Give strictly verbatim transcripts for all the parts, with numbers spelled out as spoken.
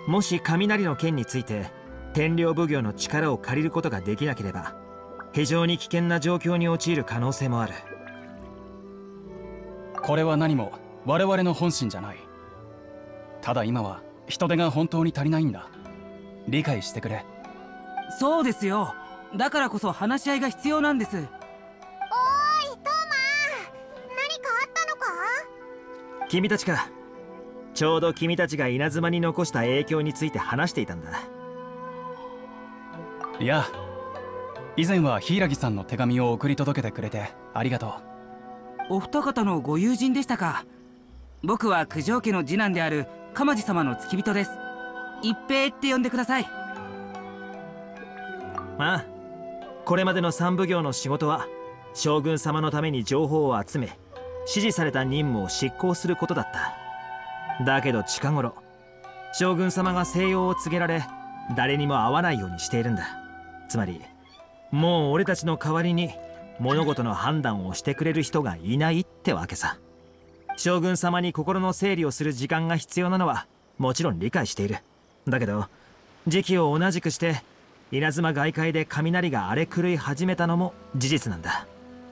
もし雷の剣について天領奉行の力を借りることができなければ非常に危険な状況に陥る可能性もある。 これは何も我々の本心じゃない。ただ今は人手が本当に足りないんだ。理解してくれ。 そうですよ。だからこそ話し合いが必要なんです。おーいトーマ、 何かあったのか？ 君たちか。ちょうど君たちが稲妻に残した影響について話していたんだ。 いや、以前は柊さんの手紙を送り届けてくれてありがとう。お二方のご友人でしたか。僕は九条家の次男である鎌地様の付き人です。一平って呼んでください。 まあこれまでの三奉行の仕事は将軍様のために情報を集め指示された任務を執行することだった。だけど近頃将軍様が静養を告げられ誰にも会わないようにしているんだ。つまりもう俺たちの代わりに物事の判断をしてくれる人がいないってわけさ。将軍様に心の整理をする時間が必要なのはもちろん理解している。だけど時期を同じくして稲妻外界で雷が荒れ狂い始めたのも事実なんだ。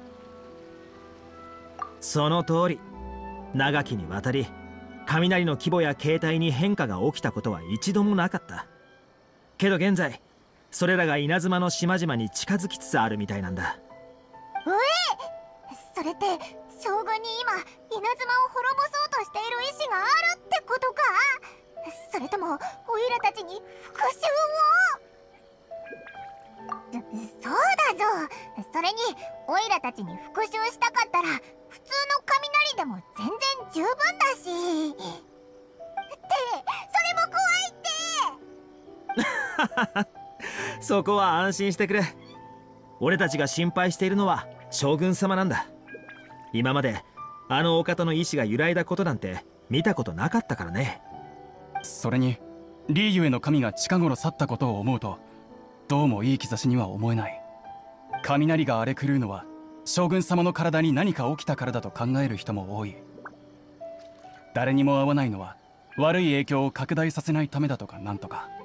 その通り長きにわたり雷の規模や形態に変化が起きたことは一度もなかった。けど現在それらが稲妻の島々に近づきつつあるみたいなんだ。 うえ、それって将軍に今稲妻を滅ぼそうとしている意志があるってことか？それともオイラたちに復讐を？そうだぞ。それにオイラたちに復讐したかったら普通の雷でも全然十分だし。ってそれも怖いってそこは安心してくれ。俺たちが心配しているのは将軍様なんだ。今まであのお方の意志が揺らいだことなんて見たことなかったからね。 それにリーユへの神が近頃去ったことを思うとどうもいい兆しには思えない。雷が荒れ狂うのは将軍様の体に何か起きたからだと考える人も多い。誰にも会わないのは悪い影響を拡大させないためだとかなんとか。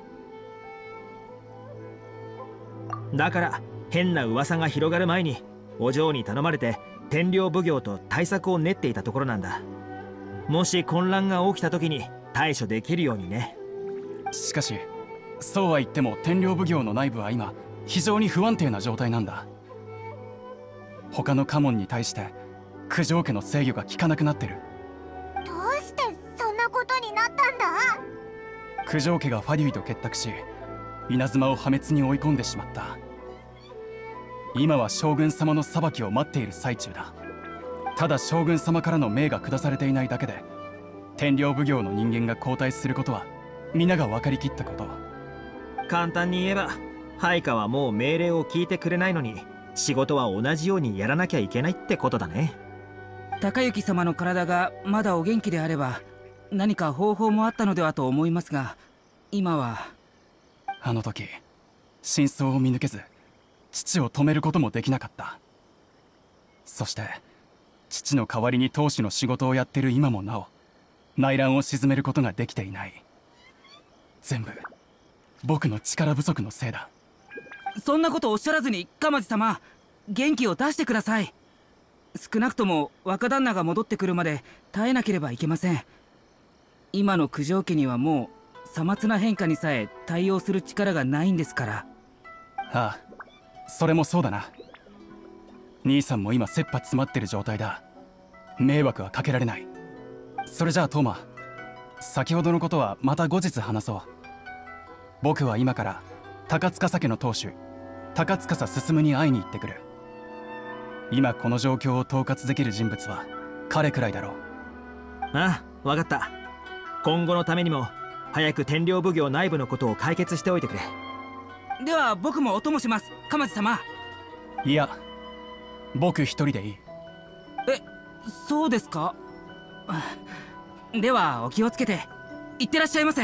だから変な噂が広がる前にお嬢に頼まれて天領奉行と対策を練っていたところなんだ。もし混乱が起きた時に対処できるようにね。 しかしそうは言っても天領奉行の内部は今非常に不安定な状態なんだ。他の家紋に対して九条家の制御が効かなくなってる。 どうしてそんなことになったんだ？ 九条家がファデュイと結託し稲妻を破滅に追い込んでしまった。今は将軍様の裁きを待っている最中だ。ただ将軍様からの命が下されていないだけで天領奉行の人間が交代することは皆が分かりきったこと。 簡単に言えば配下はもう命令を聞いてくれないのに仕事は同じようにやらなきゃいけないってことだね。 高之様の体がまだお元気であれば何か方法もあったのではと思いますが、今は。 あの時真相を見抜けず父を止めることもできなかった。そして父の代わりに当主の仕事をやってる今もなお内乱を鎮めることができていない。全部僕の力不足のせいだ。 そんなことおっしゃらずに鎌地様、元気を出してください。少なくとも若旦那が戻ってくるまで耐えなければいけません。今の九条家にはもうさまつな変化にさえ対応する力がないんですから。 ああ、それもそうだな。兄さんも今切羽詰まってる状態だ。迷惑はかけられない。それじゃあトーマ、先ほどのことはまた後日話そう。僕は今から高司家の当主高司進に会いに行ってくる。今この状況を統括できる人物は彼くらいだろう。 ああ、分かった。今後のためにも早く天領奉行内部のことを解決しておいてくれ。 では僕もお供します、鎌地様。 いや、僕一人でいい。 え、そうですか。ではお気をつけていってらっしゃいませ。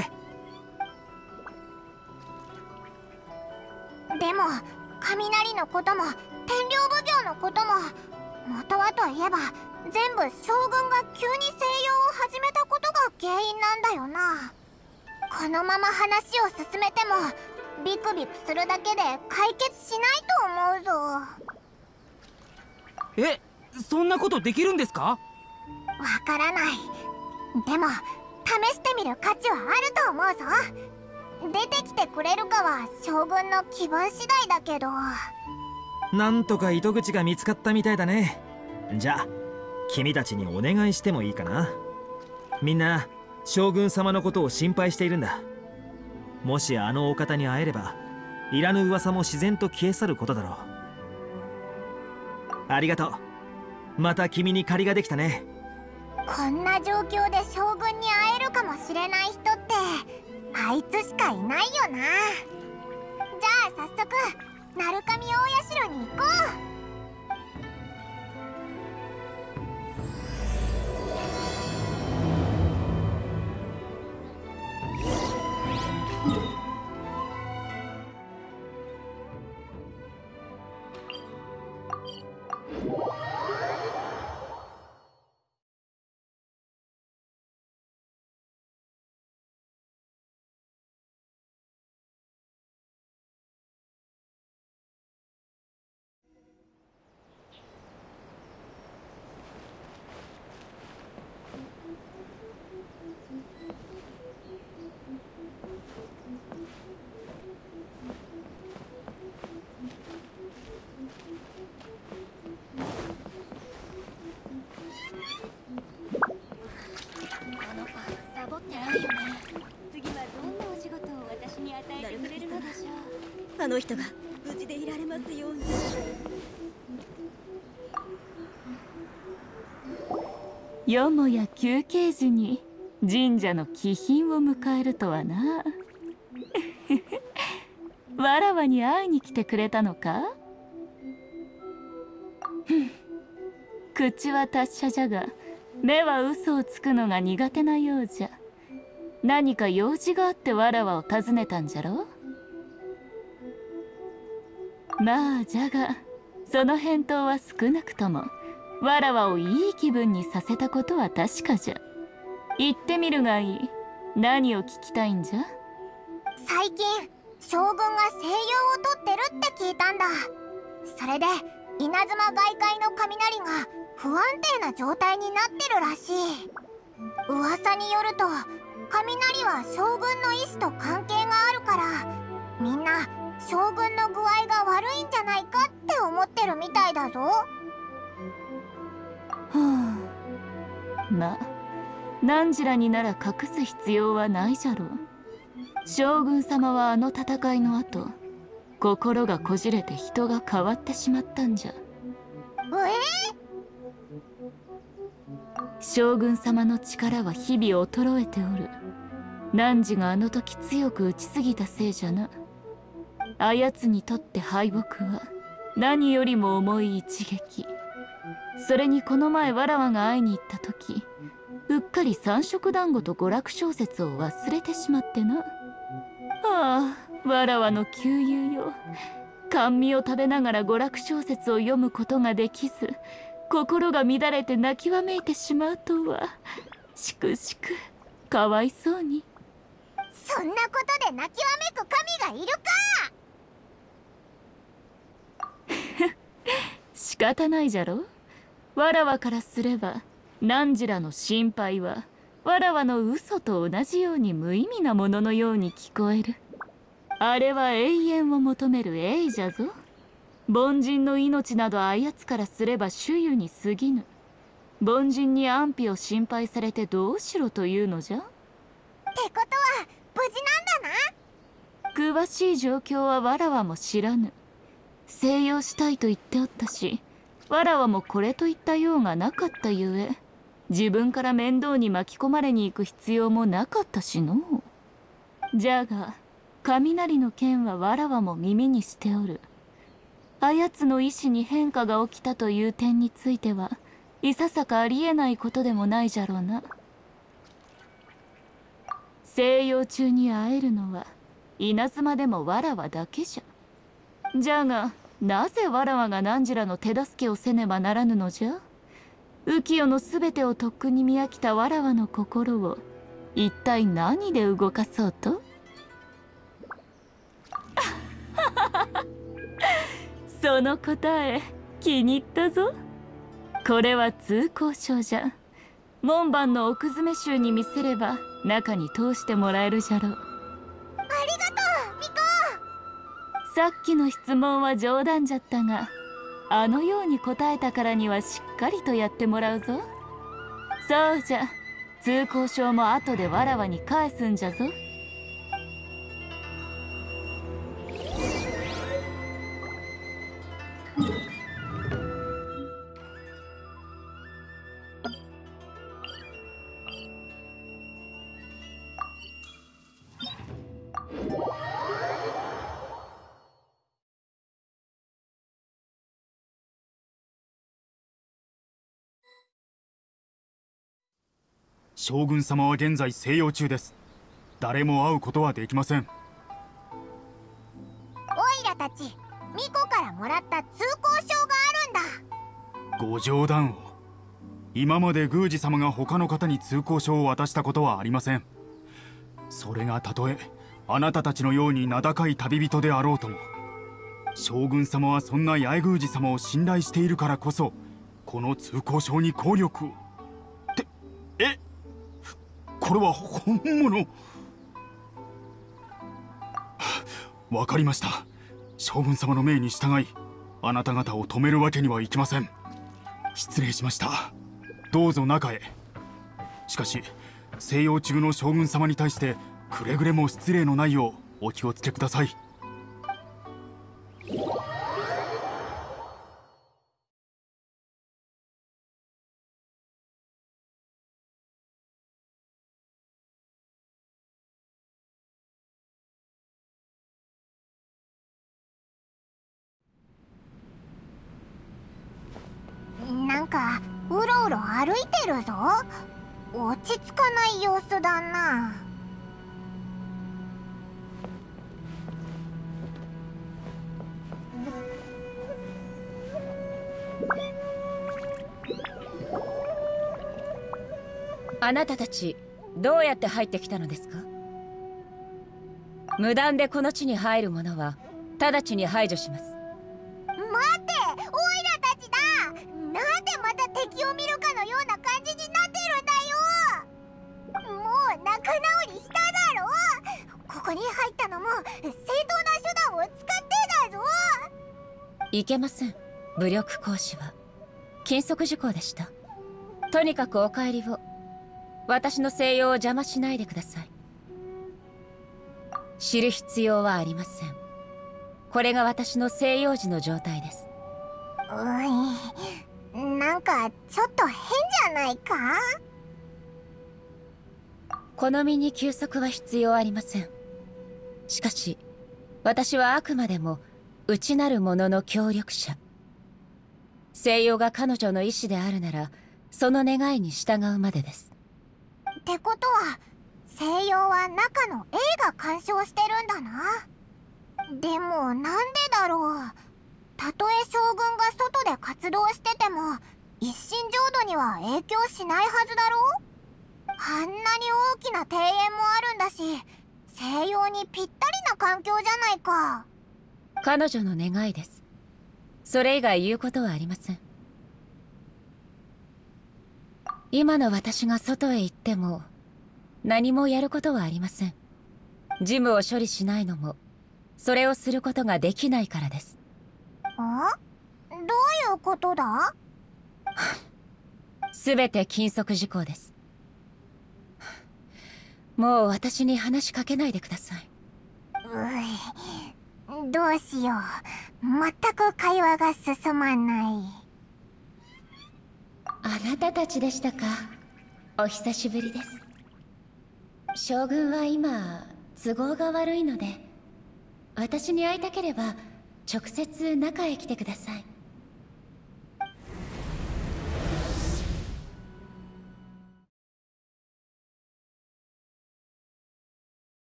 でも雷のことも天領奉行のことも元はといえば全部将軍が急に静養を始めたことが原因なんだよな。 このまま話を進めてもビクビクするだけで解決しないと思うぞ。 え、そんなことできるんですか？ わからない。でも試してみる価値はあると思うぞ。出てきてくれるかは将軍の気分次第だけど。 なんとか糸口が見つかったみたいだね。じゃあ君たちにお願いしてもいいかな。みんな将軍様のことを心配しているんだ。もしあのお方に会えればいらぬ噂も自然と消え去ることだろう。ありがとう。また君に借りができたね。 こんな状況で将軍に会えるかもしれない人ってあいつしかいないよな。じゃあ早速鳴神大社に行こう。 あの人が無事でいられますように。 よもや休憩時に神社の貴賓を迎えるとはな。わらわに会いに来てくれたのか？口は達者じゃが目は嘘をつくのが苦手なようじゃ。何か用事があってわらわを訪ねたんじゃろ？まあじゃがその返答は少なくともわらわをいい気分にさせたことは確かじゃ。言ってみるがいい。何を聞きたいんじゃ？ 最近将軍が西洋を取ってるって聞いたんだ。それで稲妻外界の雷が不安定な状態になってるらしい。噂によると雷は将軍の意志と関係があるからみんな将軍の具合が悪いんじゃないかって思ってるみたいだぞ。はあ、まあ汝らになら隠す必要はないじゃろう。将軍様はあの戦いの後心がこじれて人が変わってしまったんじゃ。 えー、将軍様の力は日々衰えておる。汝があの時強く打ちすぎたせいじゃな。あやつにとって敗北は何よりも重い一撃。それにこの前わらわが会いに行った時うっかり三色団子と娯楽小説を忘れてしまってな。ああ、わらわの旧友よ。甘味を食べながら娯楽小説を読むことができず心が乱れて泣きわめいてしまうとは。しくしくかわいそうに。 そんなことで泣きわめく神がいるか。 仕方ないじゃろ。わらわからすれば汝らの心配はわらわの嘘と同じように無意味なもののように聞こえる。あれは永遠を求める永じゃぞ。凡人の命などあやつからすれば主湯に過ぎぬ。凡人に安否を心配されてどうしろというのじゃ。ってことは無事なんだな。詳しい状況はわらわも知らぬ。静養したいと言っておったしわらわもこれといった用がなかったゆえ自分から面倒に巻き込まれに行く必要もなかったしの。じゃが雷の件はわらわも耳にしておる。あやつの意志に変化が起きたという点についてはいささかありえないことでもないじゃろうな。静養中に会えるのは稲妻でもわらわだけじゃ。じゃがなぜわらわが汝らの手助けをせねばならぬのじゃ。浮世のすべてをとっくに見飽きたわらわの心を一体何で動かそうと？その答え気に入ったぞ。これは通行証じゃ。門番の奥詰衆に見せれば中に通してもらえるじゃろう。 ありがとうミコ。 さっきの質問は冗談じゃったが、あのように答えたからにはしっかりとやってもらうぞ。そうじゃ、通行証も後でわらわに返すんじゃぞ。 将軍様は現在静養中です。誰も会うことはできません。 オイラたちミコからもらった通行証があるんだ。 ご冗談を。今まで宮司様が他の方に通行証を渡したことはありません。それがたとえあなたたちのように名高い旅人であろうとも、将軍様はそんな八重宮司様を信頼しているからこそこの通行証に効力を。ってえこれは本物。わかりました。将軍様の命に従いあなた方を止めるわけにはいきません。失礼しました。どうぞ中へ。しかし静養中の将軍様に対してくれぐれも失礼のないようお気をつけください。 なんかうろうろ歩いてるぞ。落ち着かない様子だな。 あなたたちどうやって入ってきたのですか？無断でこの地に入る者は直ちに排除します。 待って、オイラたちだ。なんでまた敵を見るかのような感じになってるんだよ。もう仲直りしただろ。ここに入ったのも正当な手段を使ってだぞ。 いけません。武力行使は禁則事項でした。とにかくお帰りを。私の静養を邪魔しないでください。知る必要はありません。これが私の静養時の状態です。 うい、なんかちょっと変じゃないか？ この身に休息は必要ありません。しかし私はあくまでも内なる者の協力者。静養が彼女の意志であるならその願いに従うまでです。 ってことは静養は中の A が干渉してるんだな。でもなんでだろう。たとえ将軍が外で活動してても一心浄土には影響しないはずだろう。あんなに大きな庭園もあるんだし静養にぴったりな環境じゃないか。 彼女の願いです。それ以外言うことはありません。今の私が外へ行っても何もやることはありません。事務を処理しないのもそれをすることができないからです。 あ？どういうことだ？ すべて禁則事項です。もう私に話しかけないでください。 うい、どうしよう。全く会話が進まない。 あなたたちでしたか。お久しぶりです。将軍は今都合が悪いので、私に会いたければ直接中へ来てください。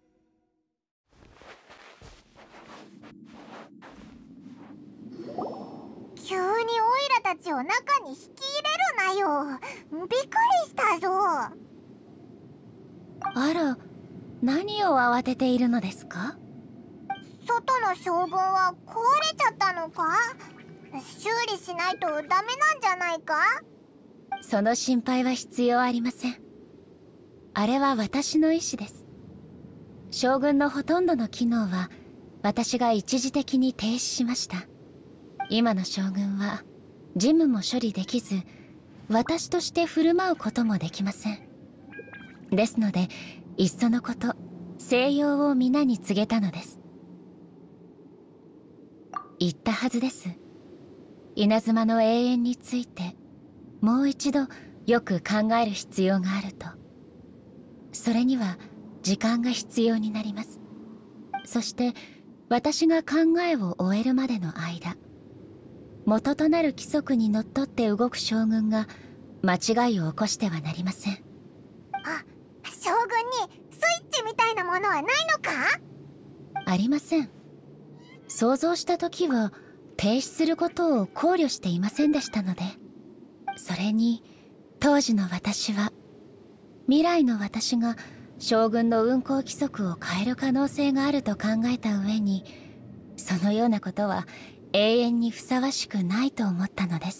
うたちを中に引き入れるなよ。びっくりしたぞ。 あら、何を慌てているのですか？ 外の将軍は壊れちゃったのか？修理しないとダメなんじゃないか？ その心配は必要ありません。あれは私の意思です。将軍のほとんどの機能は私が一時的に停止しました。今の将軍は事務も処理できず、私として振る舞うこともできません。ですので、いっそのこと静養を皆に告げたのです。言ったはずです。稲妻の永遠についてもう一度よく考える必要があると。それには時間が必要になります。そして私が考えを終えるまでの間、元となる規則にのっとって動く将軍が間違いを起こしてはなりません。 あ、将軍にスイッチみたいなものはないのか？ ありません。想像した時は停止することを考慮していませんでしたので。それに当時の私は、未来の私が将軍の運行規則を変える可能性があると考えた上に、そのようなことは永遠にふさわしくないと思ったのです。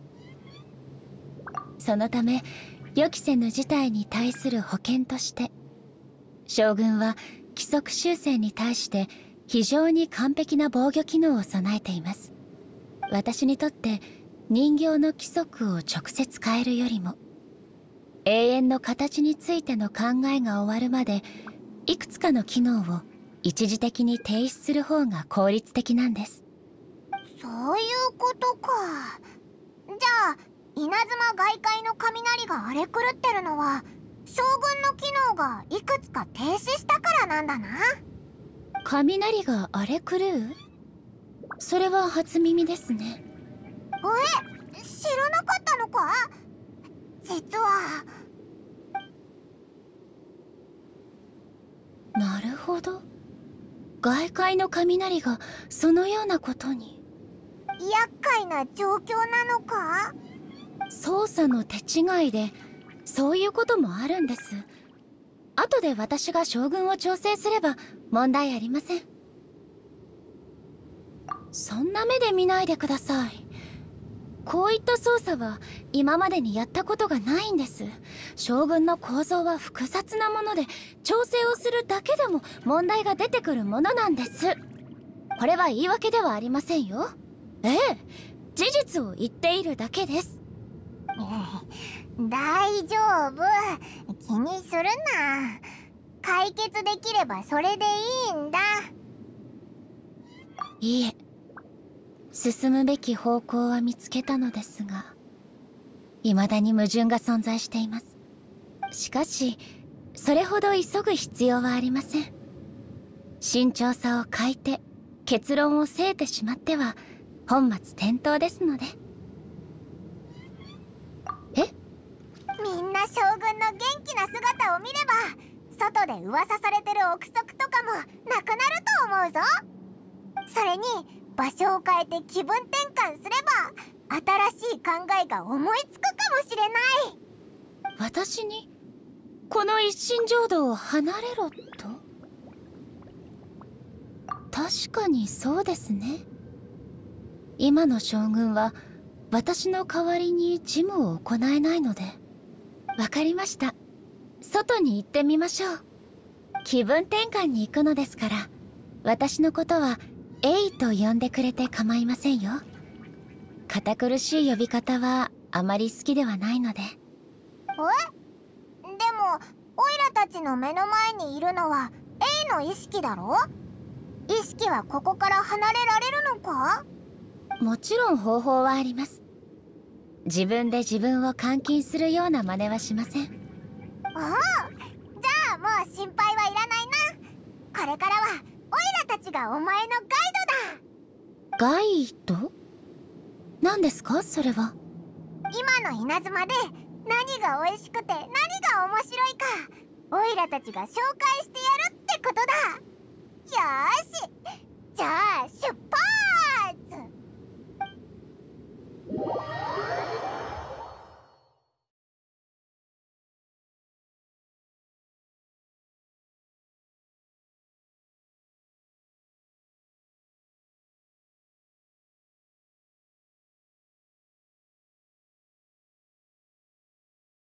そのため予期せぬ事態に対する保険として、将軍は規則修正に対して非常に完璧な防御機能を備えています。私にとって人形の規則を直接変えるよりも、永遠の形についての考えが終わるまでいくつかの機能を一時的に停止する方が効率的なんです。 そういうことか。じゃあ稲妻外界の雷が荒れ狂ってるのは将軍の機能がいくつか停止したからなんだな。 雷が荒れ狂う？それは初耳ですね。 え、知らなかったのか？実は。 なるほど。外界の雷がそのようなことに。 厄介な状況なのか？ 操作の手違いでそういうこともあるんです。後で私が将軍を調整すれば問題ありません。そんな目で見ないでください。こういった操作は今までにやったことがないんです。将軍の構造は複雑なもので、調整をするだけでも問題が出てくるものなんです。これは言い訳ではありませんよ。ええ、事実を言っているだけです。 大丈夫、気にするな。解決できればそれでいいんだ。 いいえ、進むべき方向は見つけたのですが、未だに矛盾が存在しています。しかしそれほど急ぐ必要はありません。慎重さを欠いて結論をせいてしまっては本末転倒ですので。え？ みんな将軍の元気な姿を見れば、外で噂されてる憶測とかもなくなると思うぞ。それに場所を変えて気分転換すれば新しい考えが思いつくかもしれない。 私にこの一心浄土を離れろと？確かにそうですね。今の将軍は私の代わりに事務を行えないので。わかりました。外に行ってみましょう。気分転換に行くのですから、私のことはエイと呼んでくれて構いませんよ。堅苦しい呼び方はあまり好きではないので。 え？でもオイラたちの目の前にいるのはエイの意識だろ？意識はここから離れられるのか？ もちろん方法はあります。自分で自分を監禁するような真似はしません。 おお、じゃあもう心配はいらないな。これからはオイラたちがお前のガイドだ。 ガイド？何ですかそれは。 今の稲妻で何が美味しくて何が面白いか、オイラたちが紹介してやるってことだ。よーし、じゃあ出発。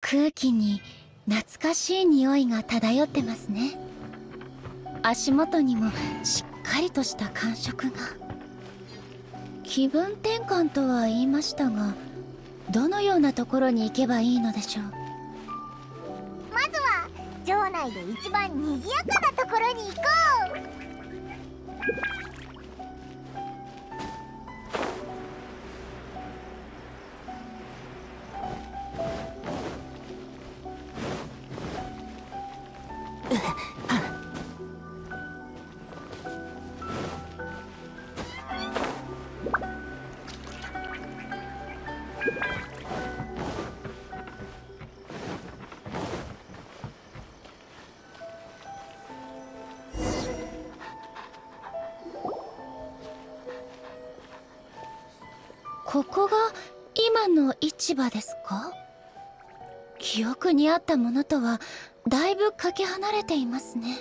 空気に懐かしい匂いが漂ってますね。足元にもしっかりとした感触が。気分転換とは言いましたが、どのようなところに行けばいいのでしょう。 まずは城内で一番賑やかなところに行こう。 ここが今の市場ですか？記憶にあったものとはだいぶかけ離れていますね。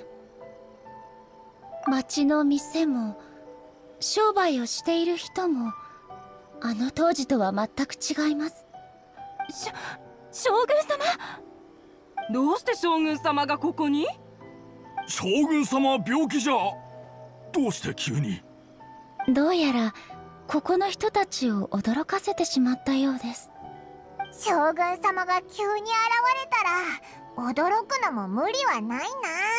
町の店も商売をしている人もあの当時とは全く違います。しょ将軍様、 どうして将軍様がここに？ 将軍様は病気じゃ。どうして急に？ どうやらここの人たちを驚かせてしまったようです。 将軍様が急に現れたら驚くのも無理はないな。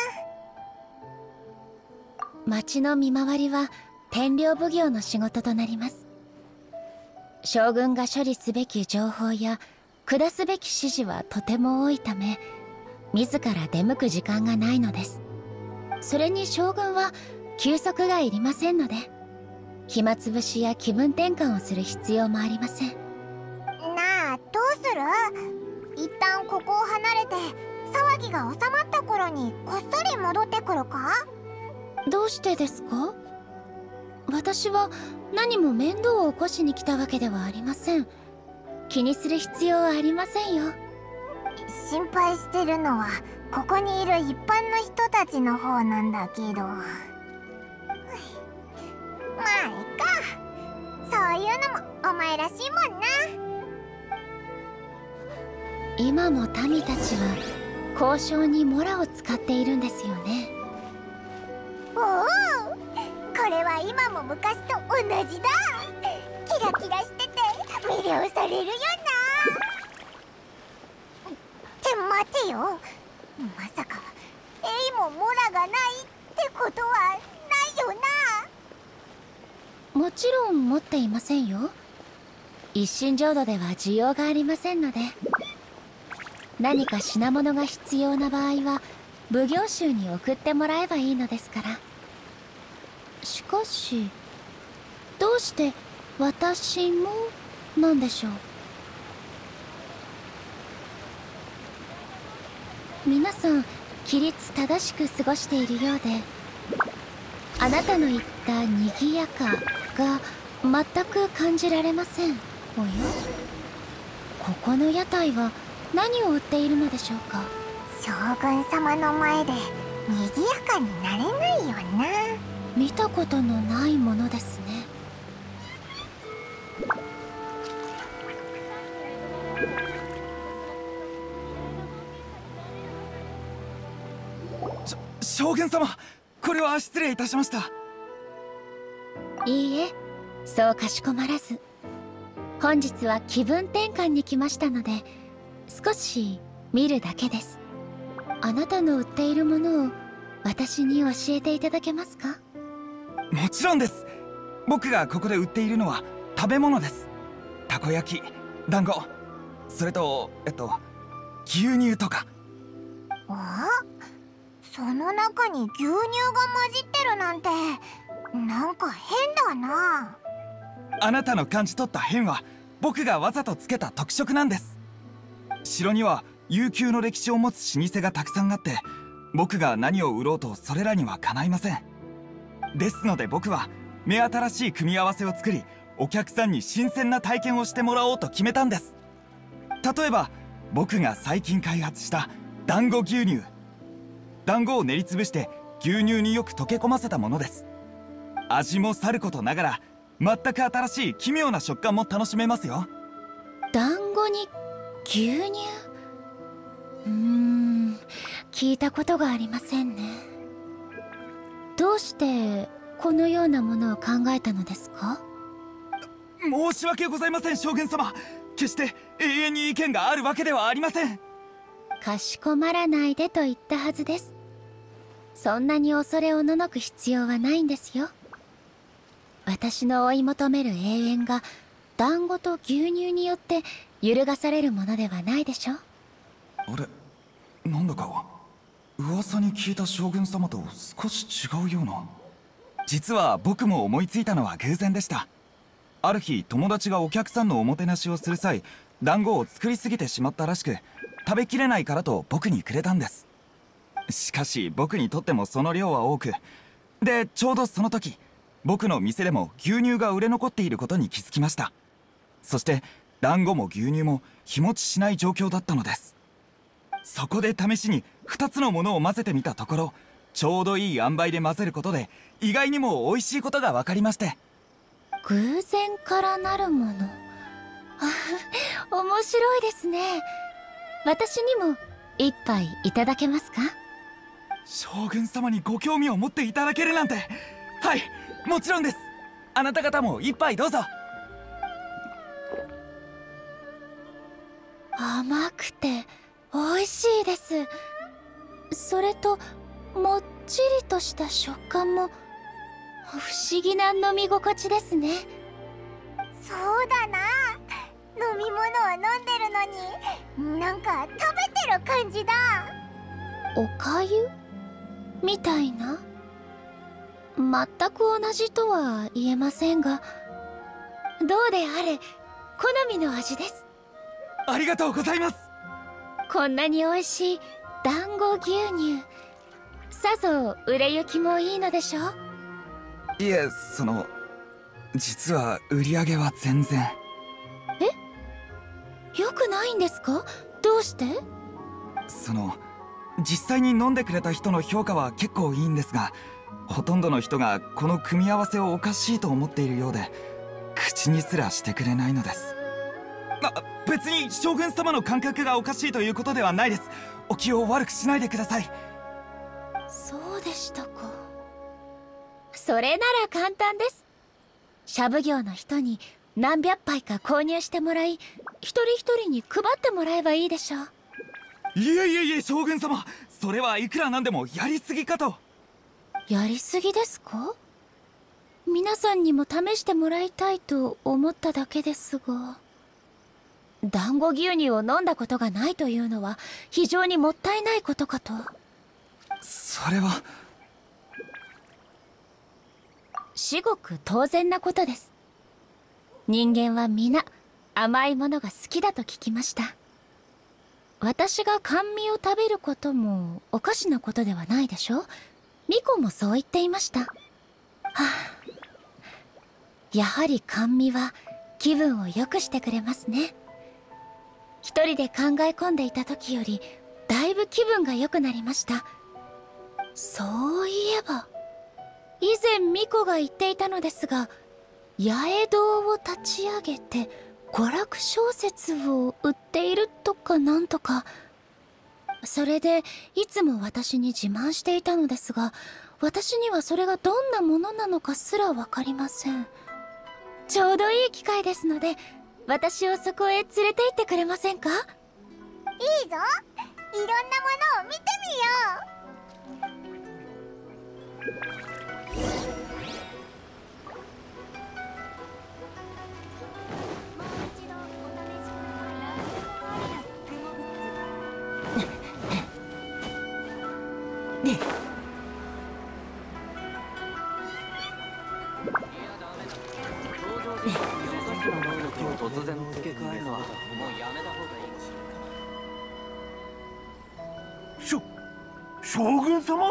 町の見回りは天領奉行の仕事となります。将軍が処理すべき情報や下すべき指示はとても多いため、自ら出向く時間がないのです。それに将軍は休息がいりませんので、暇つぶしや気分転換をする必要もありません。 なあ、どうする？一旦ここを離れて騒ぎが収まった頃にこっそり戻ってくるか？ どうしてですか？私は何も面倒を起こしに来たわけではありません。気にする必要はありませんよ。 心配してるのはここにいる一般の人たちの方なんだけど。まあいいか。そういうのもお前らしいもんな。 今も民たちは交渉にモラを使っているんですよね。 おお、これは今も昔と同じだ。キラキラしてて魅了されるよな。って待てよ、まさかエイもモラがないってことはないよな。 もちろん持っていませんよ。一身浄土では需要がありませんので、何か品物が必要な場合は奉行衆に送ってもらえばいいのですから。しかしどうして私もなんでしょう。皆さん規律正しく過ごしているようで、あなたの言ったにぎやかが全く感じられません。おや、ここの屋台は何を売っているのでしょうか。 将軍様の前で賑やかになれないよな。 見たことのないものですね。 し将軍様、これは失礼いたしました。 いいえ、そうかしこまらず。本日は気分転換に来ましたので、少し見るだけです。あなたの売っているものを私に教えていただけますか？ もちろんです。僕がここで売っているのは食べ物です。たこ焼き、団子、それとえっと牛乳とか。 あ、その中に牛乳が混じってるなんてなんか変だな。 あなたの感じ取った変は僕がわざとつけた特色なんです。城には悠久の歴史を持つ老舗がたくさんあって、僕が何を売ろうとそれらにはかないません。ですので僕は目新しい組み合わせを作り、お客さんに新鮮な体験をしてもらおうと決めたんです。例えば僕が最近開発した団子牛乳。団子を練りつぶして牛乳によく溶け込ませたものです。味もさることながら全く新しい奇妙な食感も楽しめますよ。 団子に牛乳、 うーん、聞いたことがありませんね。どうしてこのようなものを考えたのですか？ 申し訳ございません将軍様。決して永遠に意見があるわけではありません。 かしこまらないでと言ったはずです。そんなに恐れおののく必要はないんですよ。私の追い求める永遠が団子と牛乳によって揺るがされるものではないでしょ。 あれ、なんだか噂に聞いた将軍様と少し違うような。実は僕も思いついたのは偶然でした。ある日友達がお客さんのおもてなしをする際、団子を作りすぎてしまったらしく、食べきれないからと僕にくれたんです。しかし僕にとってもその量は多くで、ちょうどその時僕の店でも牛乳が売れ残っていることに気づきました。そして団子も牛乳も日持ちしない状況だったのです。そこで試しにふたつのものを混ぜてみたところ、ちょうどいい塩梅で混ぜることで意外にも美味しいことが分かりまして。 偶然からなるもの。あ、面白いですね。私にも一杯いただけますか？ 将軍様にご興味を持っていただけるなんて。はい、もちろんです。あなた方も一杯どうぞ。 甘くて美味しいです。それともっちりとした食感も不思議な飲み心地ですね。 そうだな、飲み物は飲んでるのになんか食べてる感じだ。 おかゆみたいな。全く同じとは言えませんが、どうであれ好みの味です。 ありがとうございます。 こんなに美味しい団子牛乳、さぞ売れ行きもいいのでしょう。 いえ、その実は売り上げは全然。 え、良くないんですか？どうして？ その実際に飲んでくれた人の評価は結構いいんですが、ほとんどの人がこの組み合わせをおかしいと思っているようで、口にすらしてくれないのです。あ、別に将軍様の感覚がおかしいということではないです。お気を悪くしないでください。 そうでしたか。それなら簡単です。シャブ業の人に何百杯か購入してもらい、一人一人に配ってもらえばいいでしょう。 いえいえいえ将軍様、それはいくらなんでもやりすぎかと。 やりすぎですか？皆さんにも試してもらいたいと思っただけですが。団子牛乳を飲んだことがないというのは非常にもったいないことかと。 それは至極当然なことです。人間は皆甘いものが好きだと聞きました。私が甘味を食べることもおかしなことではないでしょ。ミコもそう言っていました。はあ、やはり甘味は気分を良くしてくれますね。一人で考え込んでいた時よりだいぶ気分が良くなりました。そういえば以前ミコが言っていたのですが、八重堂を立ち上げて娯楽小説を売っているとかなんとか。それでいつも私に自慢していたのですが、私にはそれがどんなものなのかすら分かりません。ちょうどいい機会ですので、私をそこへ連れて行ってくれませんか？いいぞ、 いろんなものを見てみよう。 突然付け加えるのはもうやめた方がいい。 しょ将軍様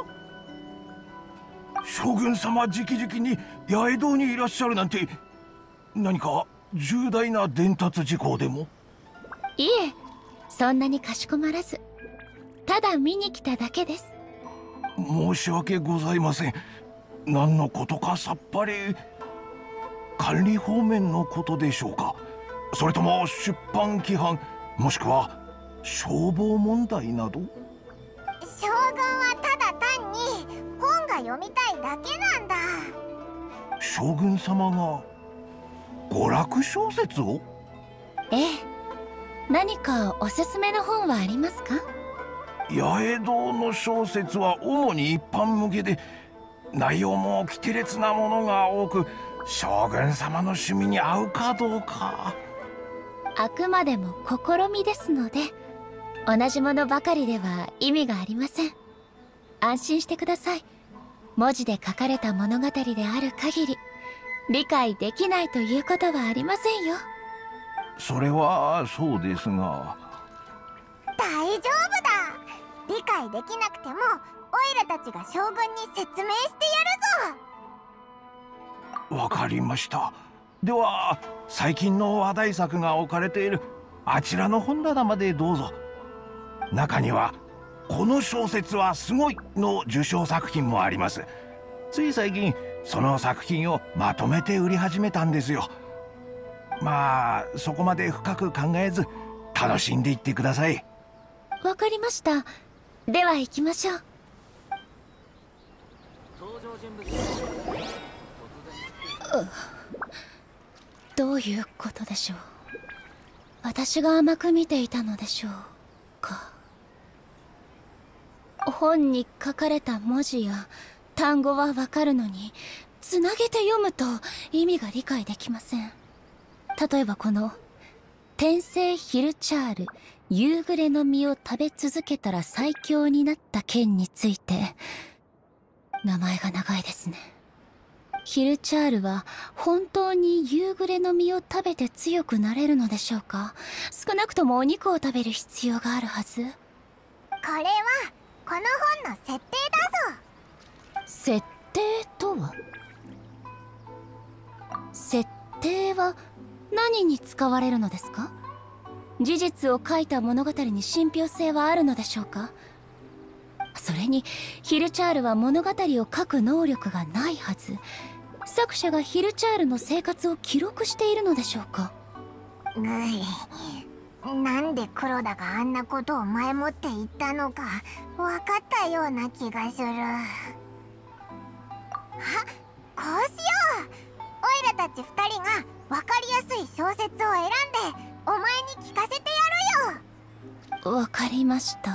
将軍様直々に八重堂にいらっしゃるなんて、何か重大な伝達事項でも？ いえ、そんなにかしこまらず、ただ見に来ただけです。 申し訳ございません。何のことかさっぱり。管理方面のことでしょうか？それとも出版規範、もしくは消防問題など？ 将軍はただ単に本が読みたいだけなんだ。 将軍様が娯楽小説を？ ええ。何かおすすめの本はありますか？ 八重堂の小説は主に一般向けで、内容も奇て烈なものが多く、将軍様の趣味に合うかどうか。 あくまでも試みですので、同じものばかりでは意味がありません。安心してください。文字で書かれた物語である限り、理解できないということはありませんよ。 それはそうですが。 大丈夫だ。理解できなくてもオイラたちが将軍に説明してやるぞ。わかりました。では最近の話題作が置かれているあちらの本棚までどうぞ。中には「この小説はすごい」の受賞作品もあります。つい最近その作品をまとめて売り始めたんですよ。まあそこまで深く考えず楽しんでいってください。 わかりました。では行きましょう。うどういうことでしょう。私が甘く見ていたのでしょうか。本に書かれた文字や単語はわかるのに、つなげて読むと意味が理解できません。例えばこの「天聖ヒルチャール夕暮れの実を食べ続けたら最強になった剣」について、名前が長いですね。ヒルチャールは本当に夕暮れの実を食べて強くなれるのでしょうか。少なくともお肉を食べる必要があるはず。 ぞ。これはこの本の設定だぞ。 設定とは？設定は何に使われるのですか？事実を書いた物語に信憑性はあるのでしょうか？それにヒルチャールは物語を書く能力がないはず。作者がヒルチャールの生活を記録しているのでしょうか？ ぐい、なんで黒田があんなことを前もって言ったのか分かったような気がする。あ、こうしよう。オイラたち二人が分かりやすい小説を選んでお前に聞かせてやるよ。 わかりました。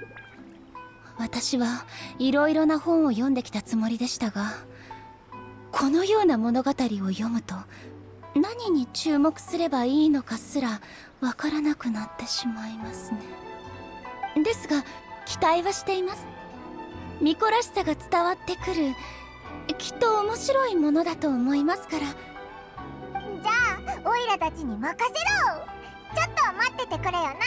私はいろいろな本を読んできたつもりでしたが、このような物語を読むと何に注目すればいいのかすらわからなくなってしまいますね。ですが期待はしています。巫女らしさが伝わってくる、きっと面白いものだと思いますから。 じゃあオイラたちに任せろ。ちょっと待っててくれよな。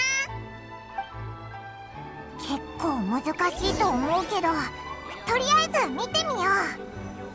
結構難しいと思うけど、とりあえず見てみよう。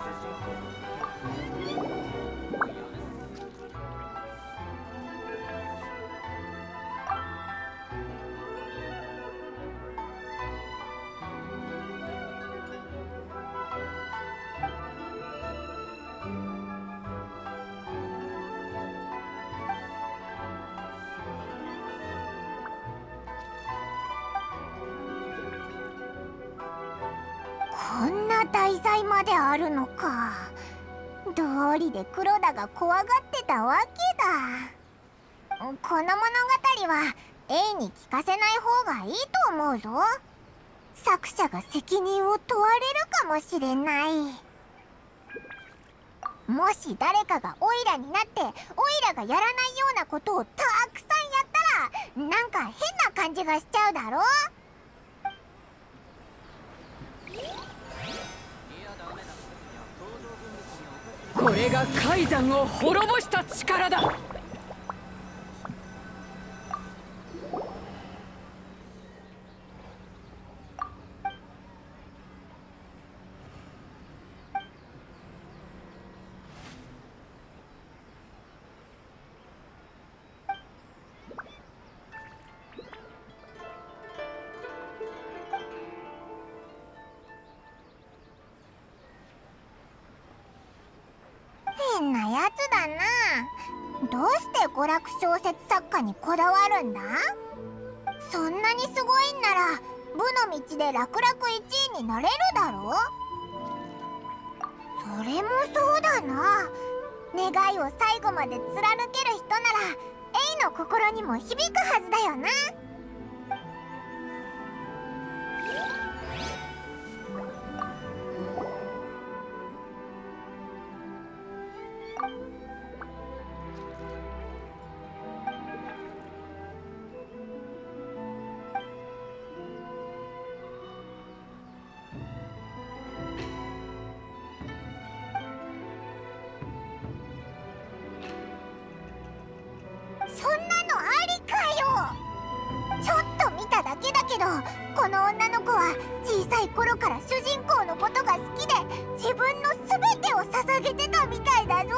こんな題材まであるのか。道理で黒田が怖がってたわけだ。この物語はエイに聞かせない方がいいと思うぞ。作者が責任を問われるかもしれない。もし誰かがオイラになってオイラがやらないようなことをたくさんやったら、なんか変な感じがしちゃうだろ。 これが海山を滅ぼした力だ。 変なやつだな。どうして娯楽小説作家にこだわるんだ？そにすごいんなら部の道で楽々いちいになれるだろ。それもそうだな。願いを最後まで貫ける人ならエイの心にも響くはずだよな。そんなのありかよ。ちょっと見ただけだけど、この女の子は小さい頃から主人公のことが好きで自分の全てを捧げてたみたいだぞ。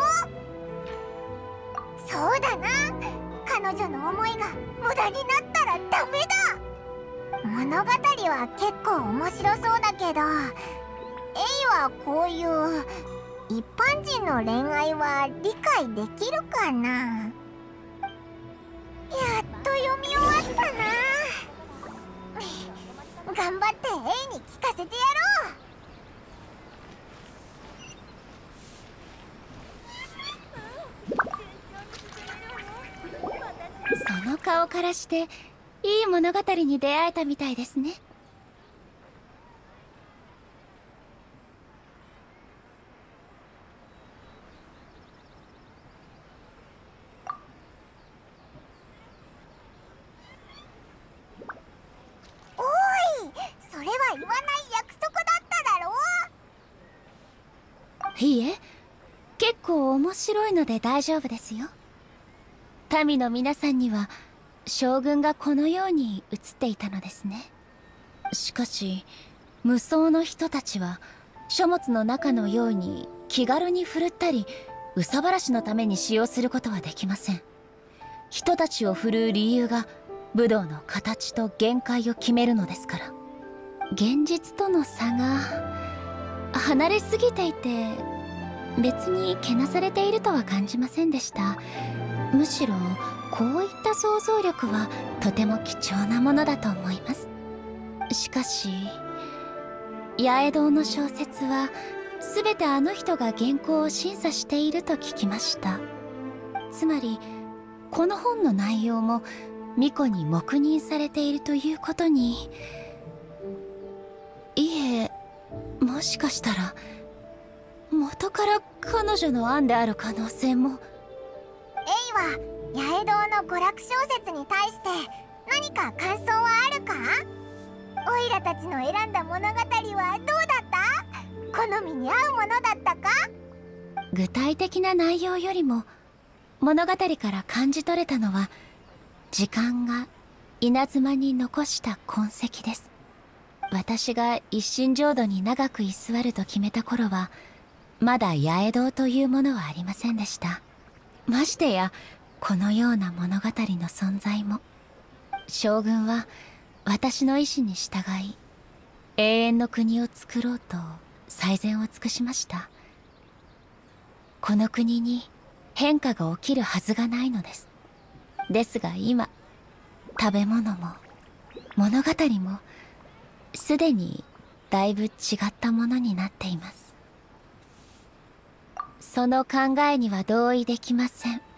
そうだな、彼女の思いが無駄になったらダメだ。物語は結構面白そうだけど、エイはこういう一般人の恋愛は理解できるかな。やっと読み終わったな。頑張ってエイに聞かせてやろう。その顔からしていい物語に出会えたみたいですね。 おい、それは言わない約束だっただろう。 いいえ、結構面白いので大丈夫ですよ。民の皆さんには将軍がこのように映っていたのですね。しかし無双の人たちは書物の中のように気軽に振るったり憂さ晴らしのために使用することはできません。人たちを振るう理由が武道の形と限界を決めるのですから。現実との差が離れすぎていて別にけなされているとは感じませんでした。むしろこういった想像力はとても貴重なものだと思います。しかし八重堂の小説は全てあの人が原稿を審査していると聞きました。つまりこの本の内容も巫女に黙認されているということに。いえ、もしかしたら元から彼女の案である可能性も。 エイは八重堂の娯楽小説に対して何か感想はあるか？オイラたちの選んだ物語はどうだった？好みに合うものだったか？ 具体的な内容よりも物語から感じ取れたのは時間が稲妻に残した痕跡です。私が一身浄土に長く居座ると決めた頃はまだ八重堂というものはありませんでした。ましてやこのような物語の存在も。将軍は私の意志に従い永遠の国を作ろうと最善を尽くしました。この国に変化が起きるはずがないのです。ですが今食べ物も物語もすでにだいぶ違ったものになっています。その考えには同意できません。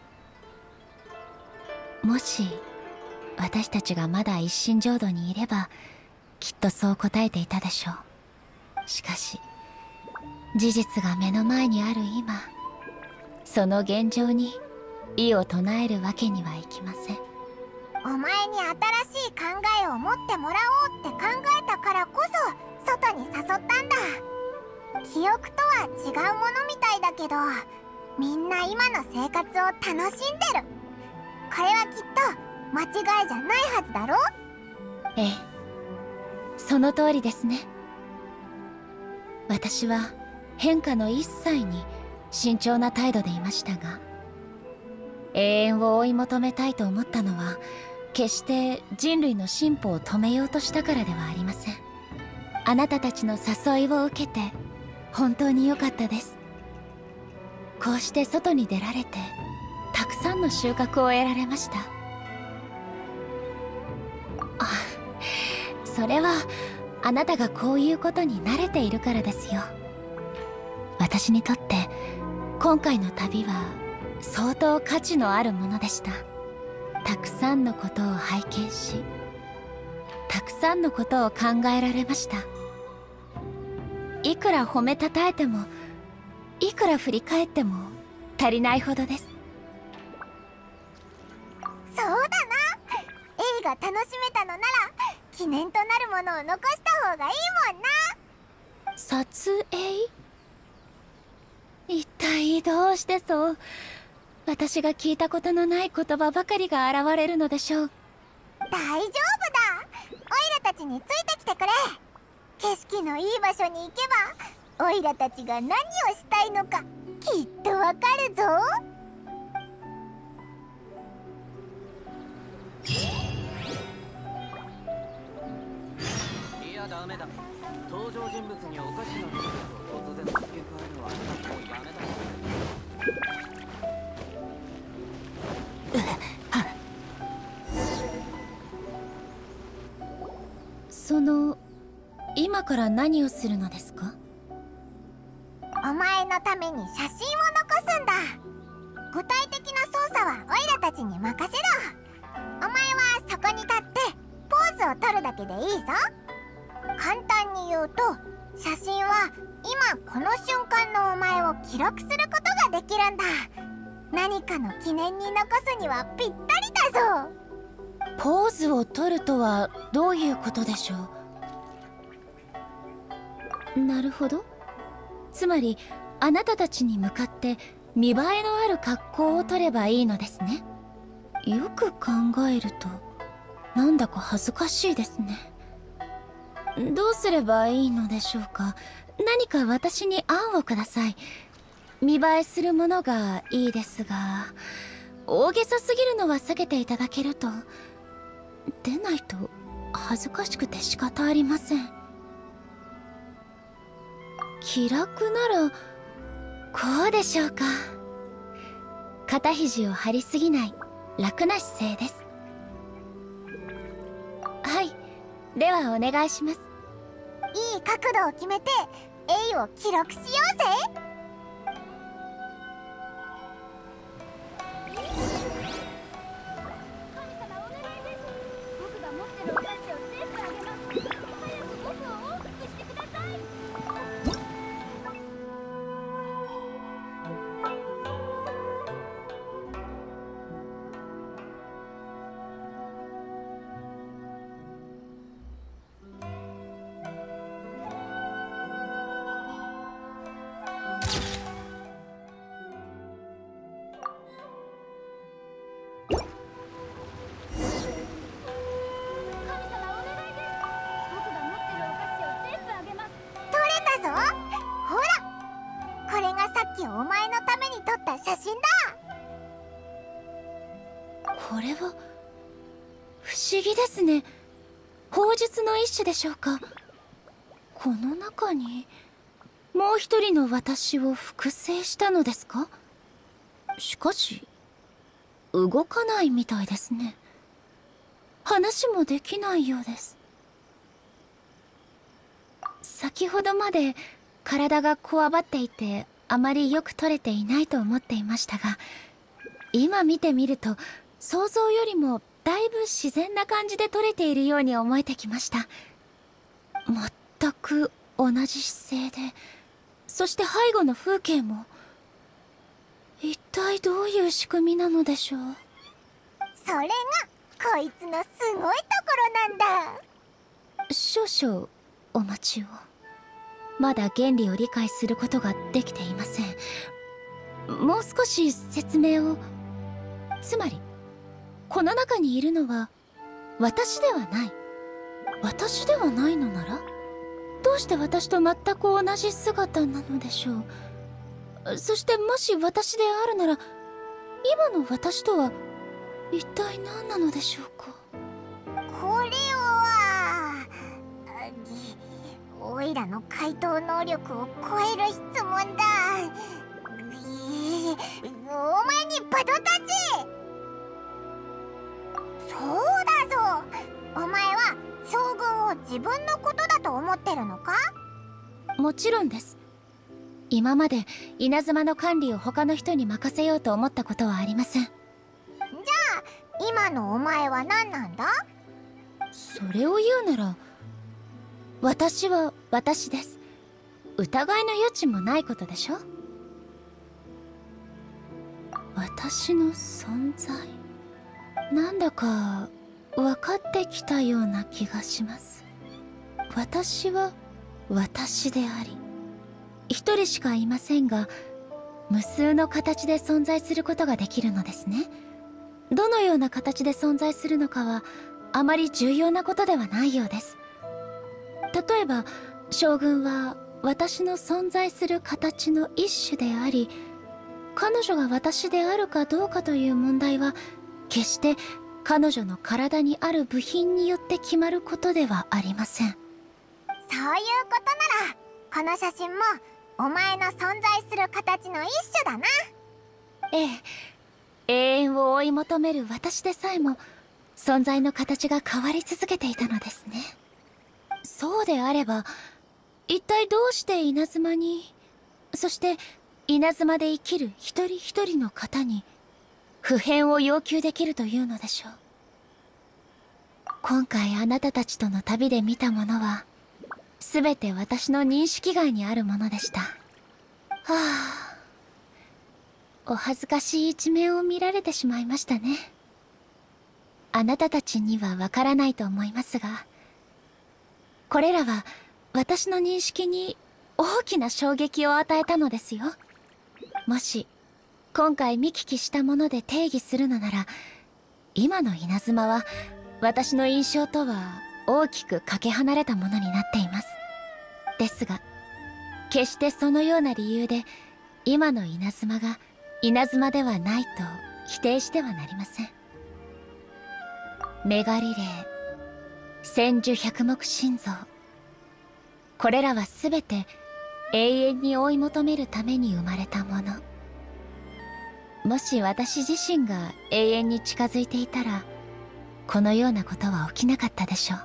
もし私たちがまだ一身浄土にいればきっとそう答えていたでしょう。しかし事実が目の前にある今、その現状に異を唱えるわけにはいきません。 お前に新しい考えを持ってもらおうって考えたからこそ外に誘ったんだ。記憶とは違うものみたいだけどみんな今の生活を楽しんでる。これはきっと間違いじゃないはずだろ？ ええ、その通りですね。私は変化の一切に慎重な態度でいましたが、永遠を追い求めたいと思ったのは決して人類の進歩を止めようとしたからではありません。あなたたちの誘いを受けて本当に良かったです。こうして外に出られてたくさんの収穫を得られました。あ、 それはあなたがこういうことに慣れているからですよ。私にとって今回の旅は相当価値のあるものでした。たくさんのことを拝見したくさんのことを考えられました。いくら褒めたたえてもいくら振り返っても足りないほどです。 そうだな、映画楽しめたのなら記念となるものを残した方がいいもんな。 撮影？一体どうしてそう私が聞いたことのない言葉ばかりが現れるのでしょう。 大丈夫だ、オイラたちについてきてくれ。景色のいい場所に行けばオイラたちが何をしたいのかきっとわかるぞ。 いやダメだ、登場人物におかしなことを突然付け加えるのはもうダメだ。 その今から何をするのですか？ お前のために写真を残すんだ。具体的な操作はオイラたちに任せろ。お前はそこに立ってポーズを取るだけでいいぞ。簡単に言うと、写真は今この瞬間のお前を記録することができるんだ。何かの記念に残すにはぴったりだぞ。 ポーズを取るとはどういうことでしょう？なるほど。つまりあなたたちに向かって見栄えのある格好を取ればいいのですね。よく考えるとなんだか恥ずかしいですね。どうすればいいのでしょうか？何か私に案をください。見栄えするものがいいですが、大げさすぎるのは避けていただけると。でないと恥ずかしくて仕方ありません。気楽ならこうでしょうか。肩肘を張りすぎない楽な姿勢です。はい、ではお願いします。 いい角度を決めてエイを記録しようぜ。お前のために撮った写真だ。 これは不思議ですね。砲術の一種でしょうか。この中にもう一人の私を複製したのですか？しかし動かないみたいですね。話もできないようです。先ほどまで体がこわばっていてあまりよく撮れていないと思っていましたが、今見てみると想像よりもだいぶ自然な感じで撮れているように思えてきました。全く同じ姿勢で、そして背後の風景も一体どういう仕組みなのでしょう。 それがこいつのすごいところなんだ。 少々お待ちを。まだ原理を理解することができていません。もう少し説明を。つまりこの中にいるのは私ではない。私ではないのならどうして私と全く同じ姿なのでしょう。そしてもし私であるなら今の私とは一体何なのでしょうか。 これはオイラの回答能力を超える質問だ。お前にバトタチ。そうだぞ、お前は将軍を自分のことだと思ってるのか？ もちろんです。今まで稲妻の管理を他の人に任せようと思ったことはありません。 じゃあ今のお前は何なんだ？ それを言うなら、私は私です。疑いの余地もないことでしょ。私の存在、なんだか分かってきたような気がします。私は私であり、一人しかいませんが、無数の形で存在することができるのですね。どのような形で存在するのかはあまり重要なことではないようです。例えば将軍は私の存在する形の一種であり、彼女が私であるかどうかという問題は決して彼女の体にある部品によって決まることではありません。 そういうことならこの写真もお前の存在する形の一種だな。 ええ、永遠を追い求める私でさえも存在の形が変わり続けていたのですね。そうであれば一体どうして稲妻に、そして稲妻で生きる一人一人の方に普遍を要求できるというのでしょう。今回あなたたちとの旅で見たものは全て私の認識外にあるものでした。はあ、お恥ずかしい一面を見られてしまいましたね。あなたたちにはわからないと思いますが、これらは私の認識に大きな衝撃を与えたのですよ。もし今回見聞きしたもので定義するのなら、今の稲妻は私の印象とは大きくかけ離れたものになっています。ですが決してそのような理由で今の稲妻が稲妻ではないと否定してはなりません。メガリレー、千手百目心臓、これらはすべて永遠に追い求めるために生まれたもの。もし私自身が永遠に近づいていたら、このようなことは起きなかったでしょう。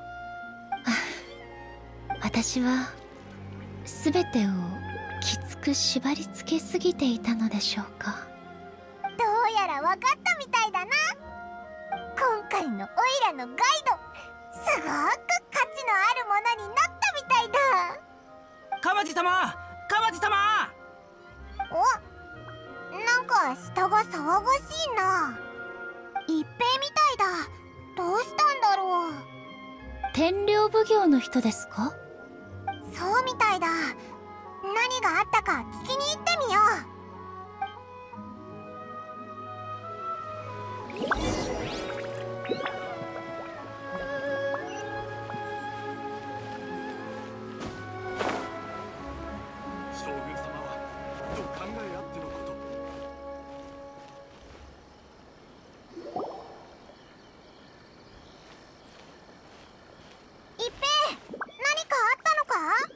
私は全てをきつく縛り付けすぎていたのでしょうか。 どうやら分かったみたいだな。今回のオイラのガイド、すごく価値のあるものになったみたいだ。 鎌地様、鎌地様。 お、なんか下が騒がしいな。一平みたいだ。どうしたんだろう。 天領奉行の人ですか？ そうみたいだ。何があったか聞きに行ってみよう。 将軍様はきっと考えあってのこと。 一平、何かあったのか？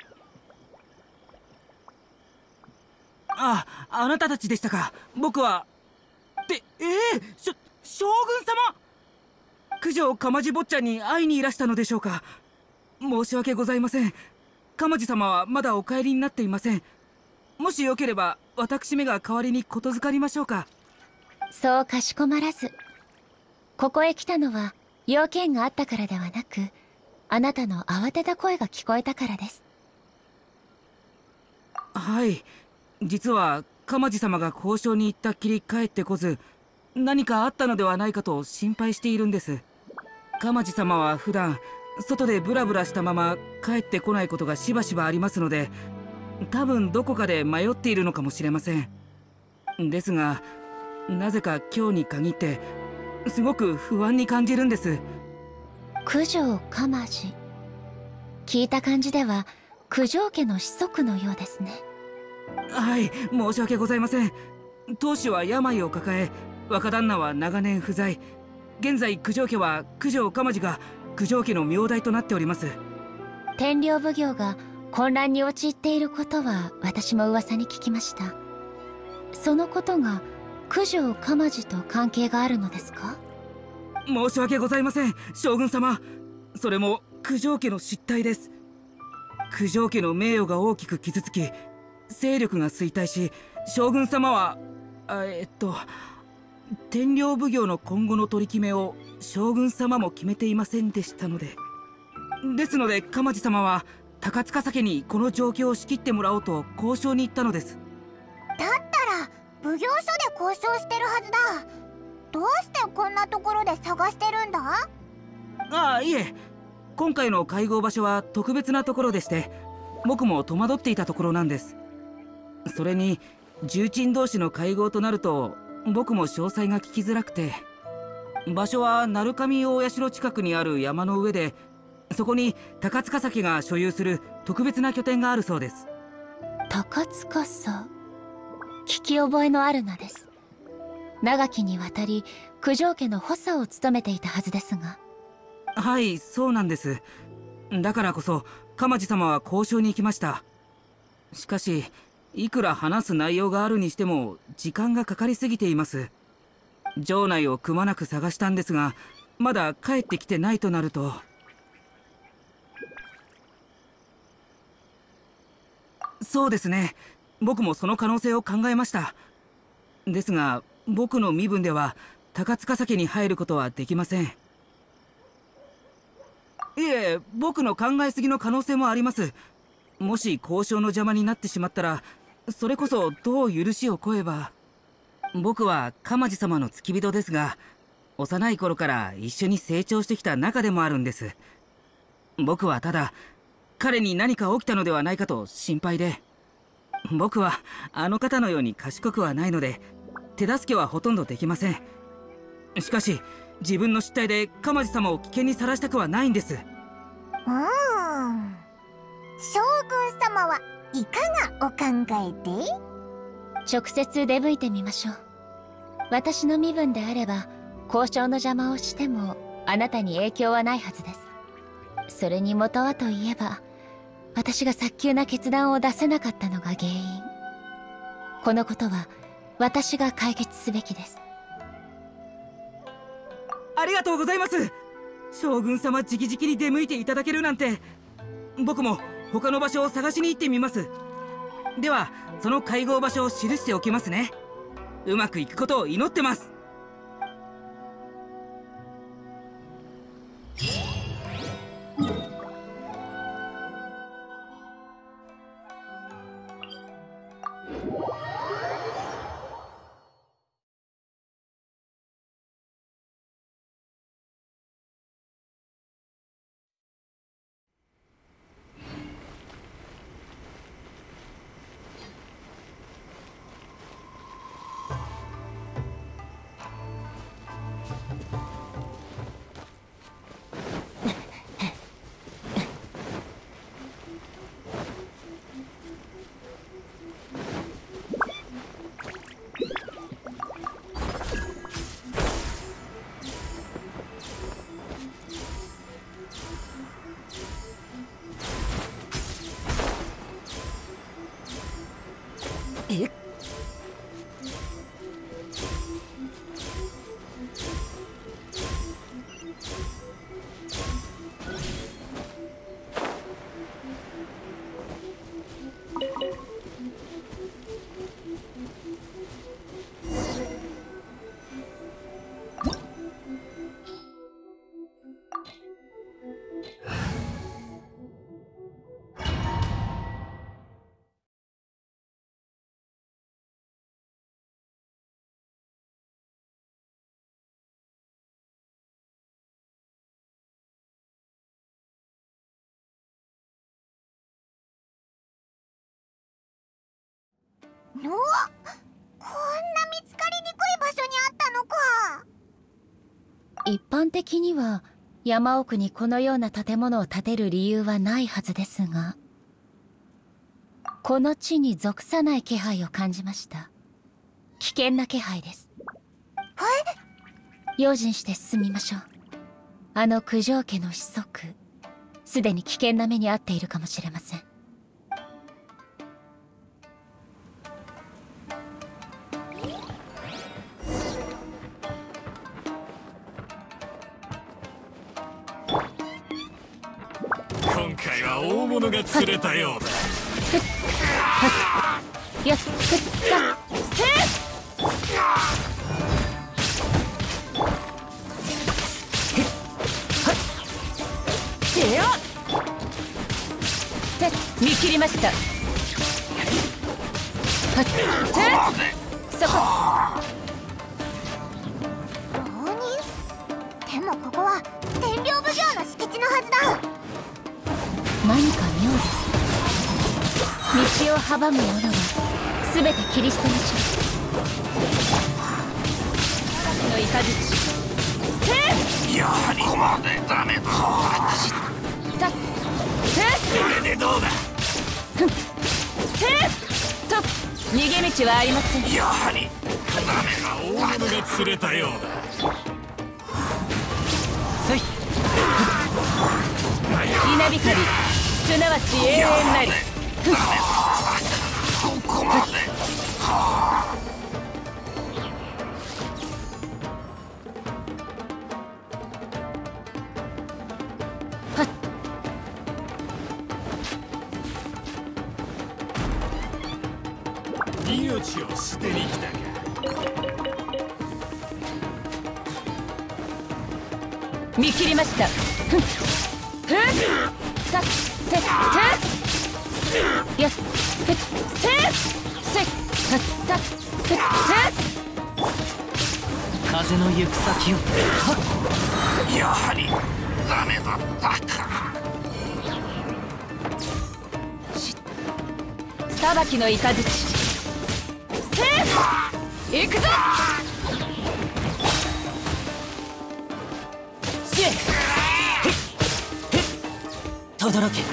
あ、あなたたちでしたか。僕はってええー、しょ将軍様。九条鎌地坊ちゃんに会いにいらしたのでしょうか。申し訳ございません。鎌地様はまだお帰りになっていません。もしよければ私めが代わりにことづかりましょうか。 そうかしこまらず。ここへ来たのは用件があったからではなく、あなたの慌てた声が聞こえたからです。 はい、実は鎌地様が交渉に行ったっきり帰ってこず、何かあったのではないかと心配しているんです。鎌地様は普段外でブラブラしたまま帰ってこないことがしばしばありますので、多分どこかで迷っているのかもしれません。ですがなぜか今日に限ってすごく不安に感じるんです。 九条鎌地、聞いた感じでは九条家の子息のようですね。 はい、申し訳ございません。当主は病を抱え、若旦那は長年不在。現在九条家は九条鎌地が九条家の名代となっております。 天領奉行が混乱に陥っていることは私も噂に聞きました。そのことが九条鎌地と関係があるのですか？ 申し訳ございません、将軍様。それも九条家の失態です。九条家の名誉が大きく傷つき、勢力が衰退し、将軍様はあえっと天領奉行の今後の取り決めを将軍様も決めていませんでしたのでですので鎌地様は高塚家にこの状況を仕切ってもらおうと交渉に行ったのです。 だったら奉行所で交渉してるはずだ。どうしてこんなところで探してるんだ？ ああ、いえ、今回の会合場所は特別なところでして、僕も戸惑っていたところなんです。それに重鎮同士の会合となると僕も詳細が聞きづらくて、場所は鳴神大社近くにある山の上で、そこに高塚家が所有する特別な拠点があるそうです。 高塚さ、聞き覚えのある名です。長きにわたり九条家の補佐を務めていたはずですが。 はい、そうなんです。だからこそ鎌地様は交渉に行きました。しかしいくら話す内容があるにしても時間がかかりすぎています。城内をくまなく探したんですが、まだ帰ってきてないとなると。そうですね、僕もその可能性を考えました。ですが僕の身分では高塚家に入ることはできません。いえ、僕の考えすぎの可能性もあります。もし交渉の邪魔になってしまったら、それこそどう許しを請えば。僕は鎌地様の付き人ですが、幼い頃から一緒に成長してきた仲でもあるんです。僕はただ彼に何か起きたのではないかと心配で。僕はあの方のように賢くはないので手助けはほとんどできません。しかし自分の失態で鎌地様を危険にさらしたくはないんです。うーん、将軍様はいかがお考えで？ 直接出向いてみましょう。私の身分であれば交渉の邪魔をしてもあなたに影響はないはずです。それに元はといえば、私が早急な決断を出せなかったのが原因。このことは私が解決すべきです。 ありがとうございます。将軍様直々に出向いていただけるなんて。僕も他の場所を探しに行ってみます。ではその会合場所を記しておきますね。うまくいくことを祈ってます。 え？ お、こんな見つかりにくい場所にあったのか。 一般的には山奥にこのような建物を建てる理由はないはずですが、この地に属さない気配を感じました。危険な気配です。用心して進みましょう。あの九条家の子息、すでに危険な目に遭っているかもしれません。 今回は大物が釣れたようだ。 やっふっかせでよって見切りました。はっそこ浪人？でもここは天領奉行の敷地のはずだ。 何か妙です。道を阻むものは全て切り捨てましょう。の雷せやはりここまでダメだ。 たってこれでどうだ。 せと逃げ道はありません。 やはりダメだ。大物が釣れたようだ。 せい稲光すなわち永遠なり。 ここまで。 命を捨てに来たか。 見切りました。ふんふんたっててやっふっせせたったふって風の行く先を。 やはりダメだったか。 裁きの雷せ行くぞ。しとどろけ。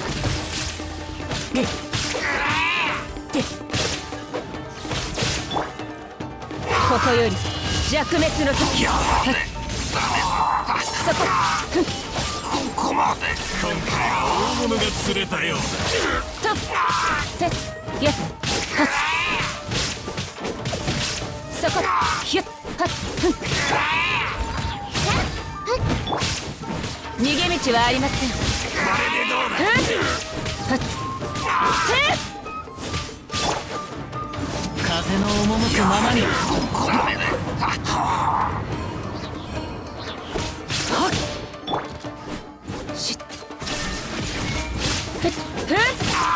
ここより弱滅の時。 やはりダメだったか。 そこここまで。 今回は大物が釣れたようとってやっはっそこひゅっはっふん逃げ道はありません。 だ。これでどうだ。 はっ風の赴くままに。 ここまでだったか。 しっふっふっ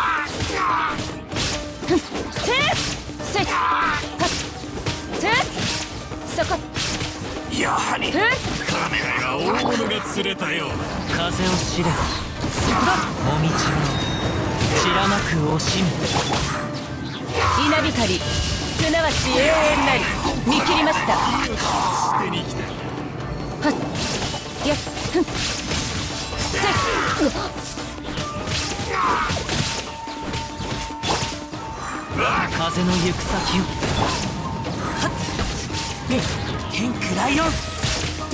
ふっせせはっせそこやはりふっカメラが大物が釣れたようだ。 風を知れ。お道を散らまく惜しみ。 稲光すなわち永遠なり。見切りました。 捨てに来た。 はっやっふんせ風の行く先を。はっ天空ライオンって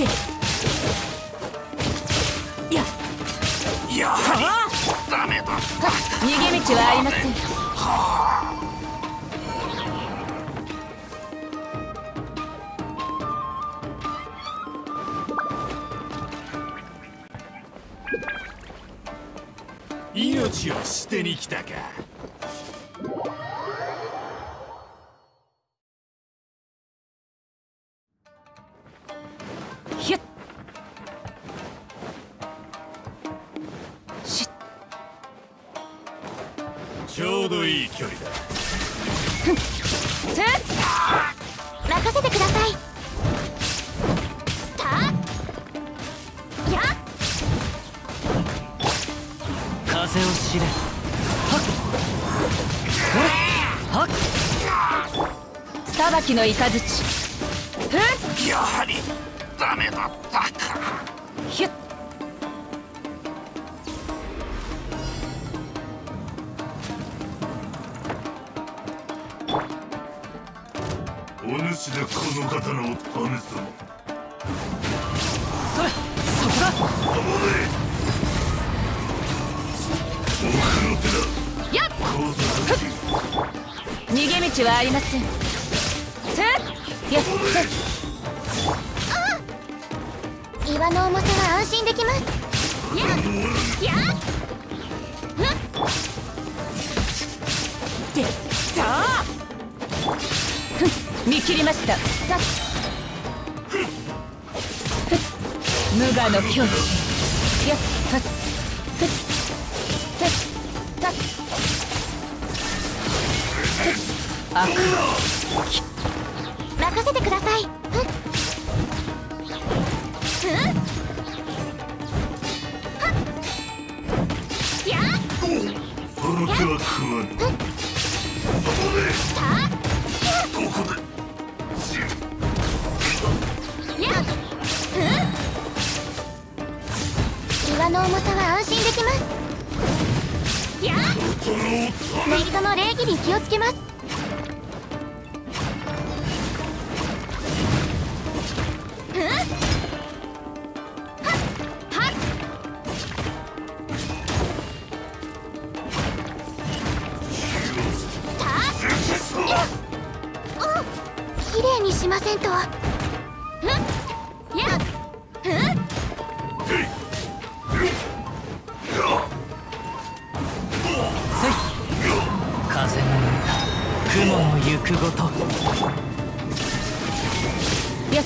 ややはりダメだったか。 逃げ道はありません。 命を捨てに来たか。 ひゅっしっちょうどいい距離だ。 ふんて任せてください。たや風を知れ。はっはっ裁きの雷ふっやはりダメだったか。 ひゅっお主でこの刀を試すぞ。 それそこだ。 奥の手だ。 やっ逃げ道はありません。てやっ岩の重さは安心できます。やや見切りました。たっ無我の境地。やっはっふっふったっふっ悪任せてください。ふっふっはっやっその気は食わぬ。そこでどこでやっふっ岩の重さは安心できます。やっメイドの礼儀に気をつけます。ふっはっはっきれいにしませんと。ふっやっふっ風の雲の行くごと。 やっ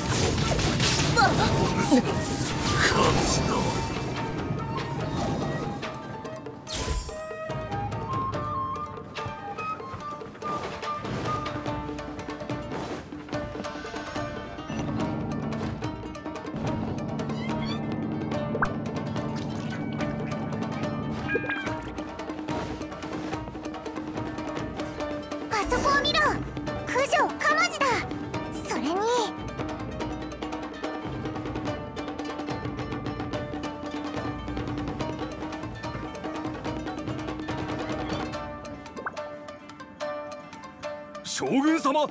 あそこを見ろ。九条かまじだ。それに将軍様。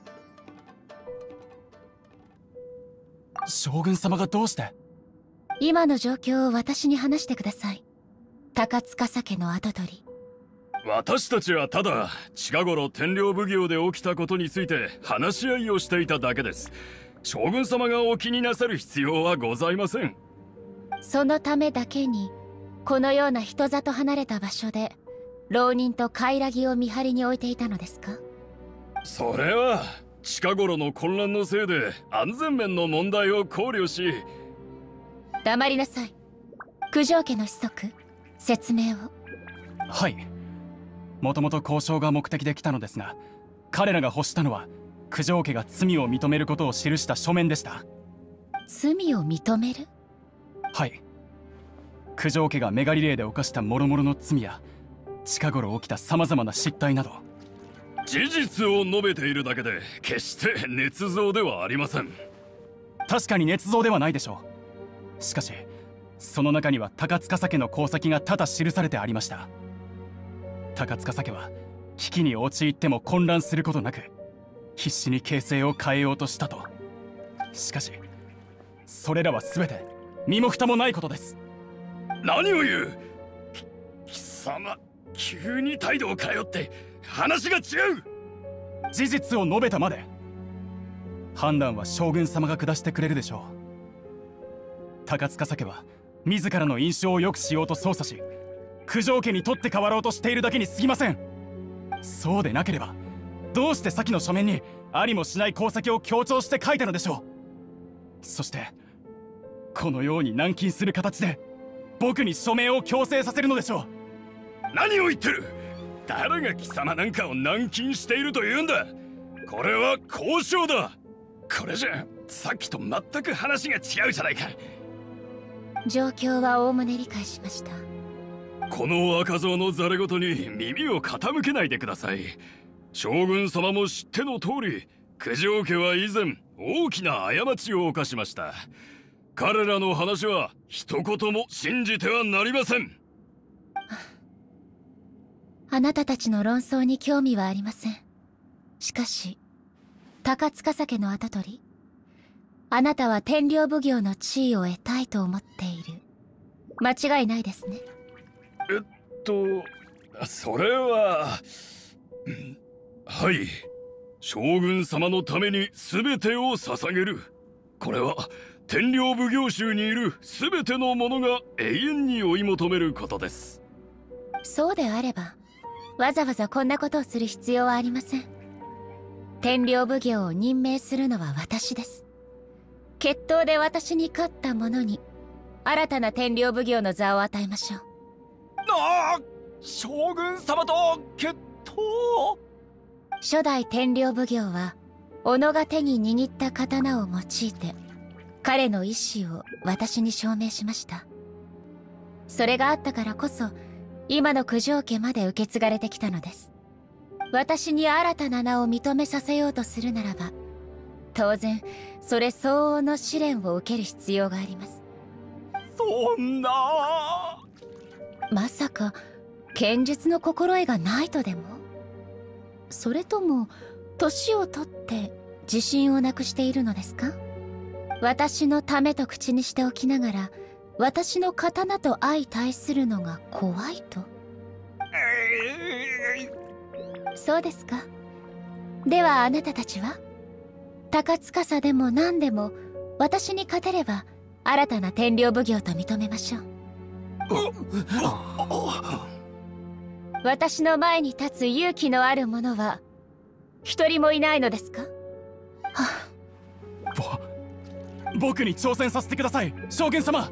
将軍様がどうして？ 今の状況を私に話してください。高塚家の跡取り。 私たちはただ近頃天領奉行で起きたことについて話し合いをしていただけです。将軍様がお気になさる必要はございません。 そのためだけにこのような人里離れた場所で浪人とカイラギを見張りに置いていたのですか？ それは近頃の混乱のせいで安全面の問題を考慮し。 黙りなさい。九条家の子息、説明を。 はい。もともと交渉が目的で来たのですが、彼らが欲したのは九条家が罪を認めることを記した書面でした。 罪を認める？ はい。九条家がメガリレーで犯した諸々の罪や近頃起きた様々な失態など。 事実を述べているだけで決して捏造ではありません。 確かに捏造ではないでしょう。しかしその中には高塚家の功績が多々記されてありました。高塚家は危機に陥っても混乱することなく必死に形勢を変えようとしたと。しかしそれらは全て身も蓋もないことです。 何を言う。き貴様急に態度を変えよって話が違う。 事実を述べたまで。判断は将軍様が下してくれるでしょう。高塚家は自らの印象を良くしようと操作し九条家に取って代わろうとしているだけに過ぎません。そうでなければどうして先の書面にありもしない功績を強調して書いたのでしょう。そしてこのように軟禁する形で僕に書面を強制させるのでしょう。 何を言ってる。誰が貴様なんかを軟禁していると言うんだ。これは交渉だ。これじゃさっきと全く話が違うじゃないか。 状況はおおむね理解しました。 この赤蔵のざれ言に耳を傾けないでください。将軍様も知っての通り九条家は以前大きな過ちを犯しました。彼らの話は一言も信じてはなりません。 あなたたちの論争に興味はありません。しかし高塚家の跡取り、あなたは天領奉行の地位を得たいと思っている。間違いないですね。 えっとそれははい。将軍様のために全てを捧げる。これは天領奉行衆にいる全ての者が永遠に追い求めることです。 そうであればわざわざこんなことをする必要はありません。 天領奉行を任命するのは私です。決闘で私に勝った者に新たな天領奉行の座を与えましょう。 ああ、将軍様と決闘。 初代天領奉行は己が手に握った刀を用いて彼の意志を私に証明しました。それがあったからこそ今の九条家まで受け継がれてきたのです。私に新たな名を認めさせようとするならば、当然それ相応の試練を受ける必要があります。 そんな。 まさか剣術の心得がないとでも？それとも年を取って自信をなくしているのですか？私のためと口にしておきながら、私の刀と相対するのが怖いと？そうですか。ではあなたたちは？高司でも何でも私に勝てれば新たな天領奉行と認めましょう。私の前に立つ勇気のある者は一人もいないのですか？はあ、ぼ僕に挑戦させてください、将軍様。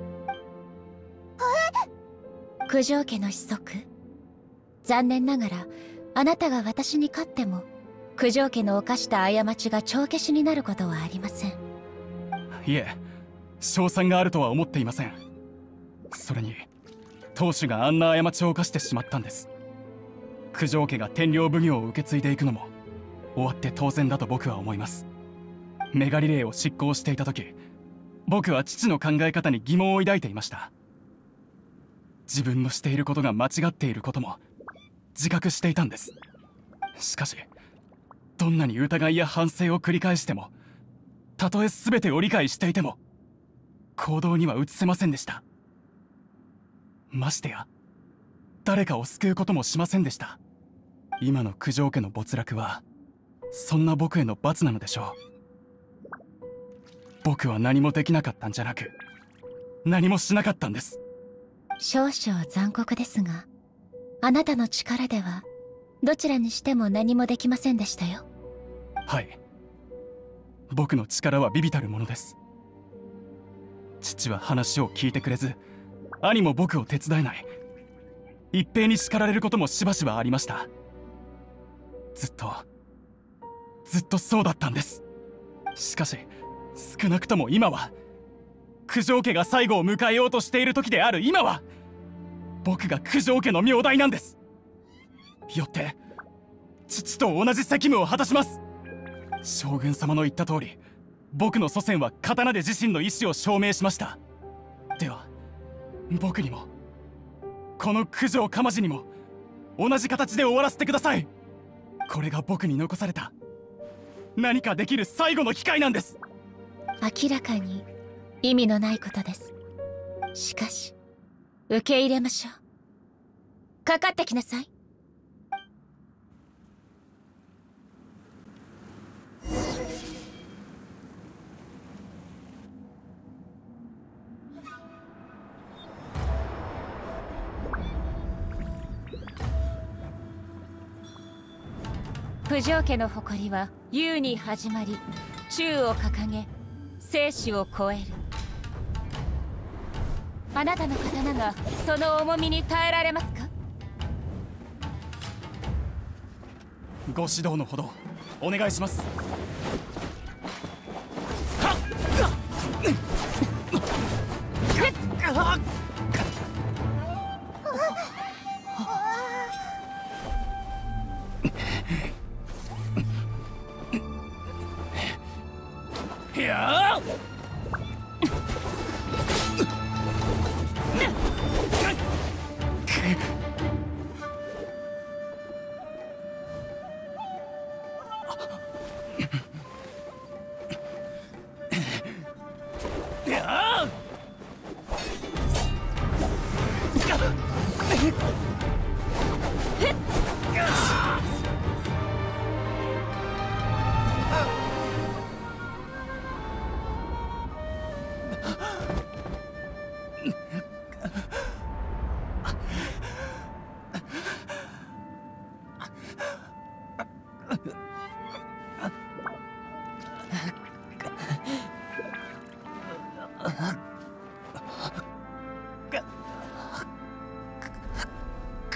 九条家の子息。残念ながらあなたが私に勝っても九条家の犯した過ちが帳消しになることはありません。 いえ、勝算があるとは思っていません。それに当主があんな過ちを犯してしまったんです。九条家が天領奉行を受け継いでいくのも終わって当然だと僕は思います。メガリレーを執行していた時、僕は父の考え方に疑問を抱いていました。自分のしていることが間違っていることも自覚していたんです。しかしどんなに疑いや反省を繰り返しても、たとえ全てを理解していても行動には移せませんでした。ましてや誰かを救うこともしませんでした。今の九条家の没落はそんな僕への罰なのでしょう。僕は何もできなかったんじゃなく、何もしなかったんです。 少々残酷ですが、あなたの力ではどちらにしても何もできませんでしたよ。 はい、僕の力は微々たるものです。父は話を聞いてくれず、兄も僕を手伝えない。一平に叱られることもしばしばありました。ずっとずっとそうだったんです。しかし少なくとも今は、九条家が最後を迎えようとしている時である今は、僕が九条家の名代なんです。よって父と同じ責務を果たします。将軍様の言った通り、僕の祖先は刀で自身の意志を証明しました。では僕にも、この九条鎌地にも同じ形で終わらせてください。これが僕に残された何かできる最後の機会なんです。 明らかに意味のないことです。しかし受け入れましょう。かかってきなさい。九条家の誇りは雄に始まり、宙を掲げ生死を超える。あなたの刀がその重みに耐えられますか？ ご指導のほどお願いします。いやー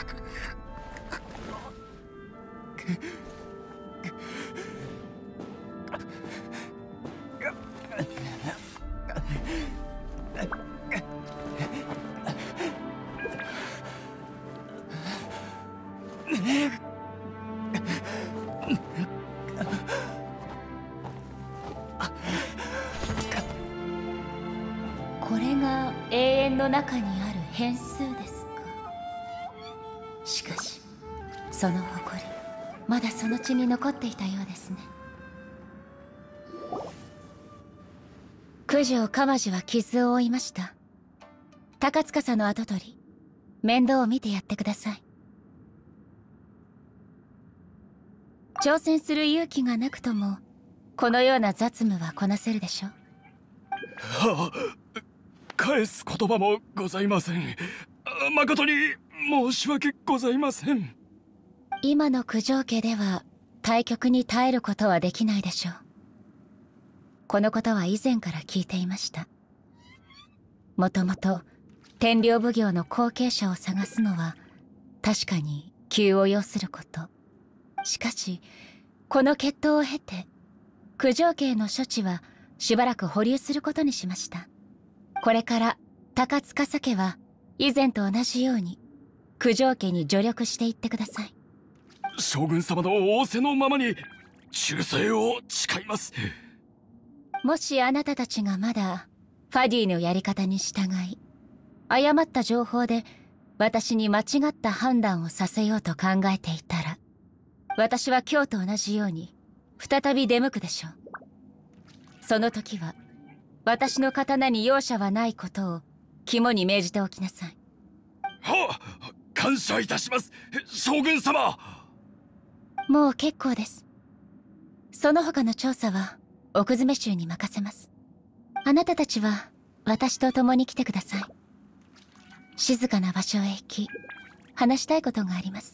これが永遠の中にある変数ですか。しかしその誇りまだその血に残っていたようですね。九条鎌地は傷を負いました。高司の跡取り、面倒を見てやってください。挑戦する勇気がなくともこのような雑務はこなせるでしょう。 はあ、返す言葉もございません。誠に申し訳ございません。 今の九条家では対局に耐えることはできないでしょう。このことは以前から聞いていました。もともと天領奉行の後継者を探すのは確かに急を要すること。しかしこの決闘を経て九条家への処置はしばらく保留することにしました。これから高司家は以前と同じように九条家に助力していってください。 将軍様の仰せのままに忠誠を誓います。 もしあなたたちがまだファディのやり方に従い誤った情報で私に間違った判断をさせようと考えていたら、私は今日と同じように再び出向くでしょう。その時は私の刀に容赦はないことを肝に銘じておきなさい。 はっ、感謝いたします、将軍様。 もう結構です。その他の調査は奥詰衆に任せます。あなたたちは私と共に来てください。静かな場所へ行き話したいことがあります。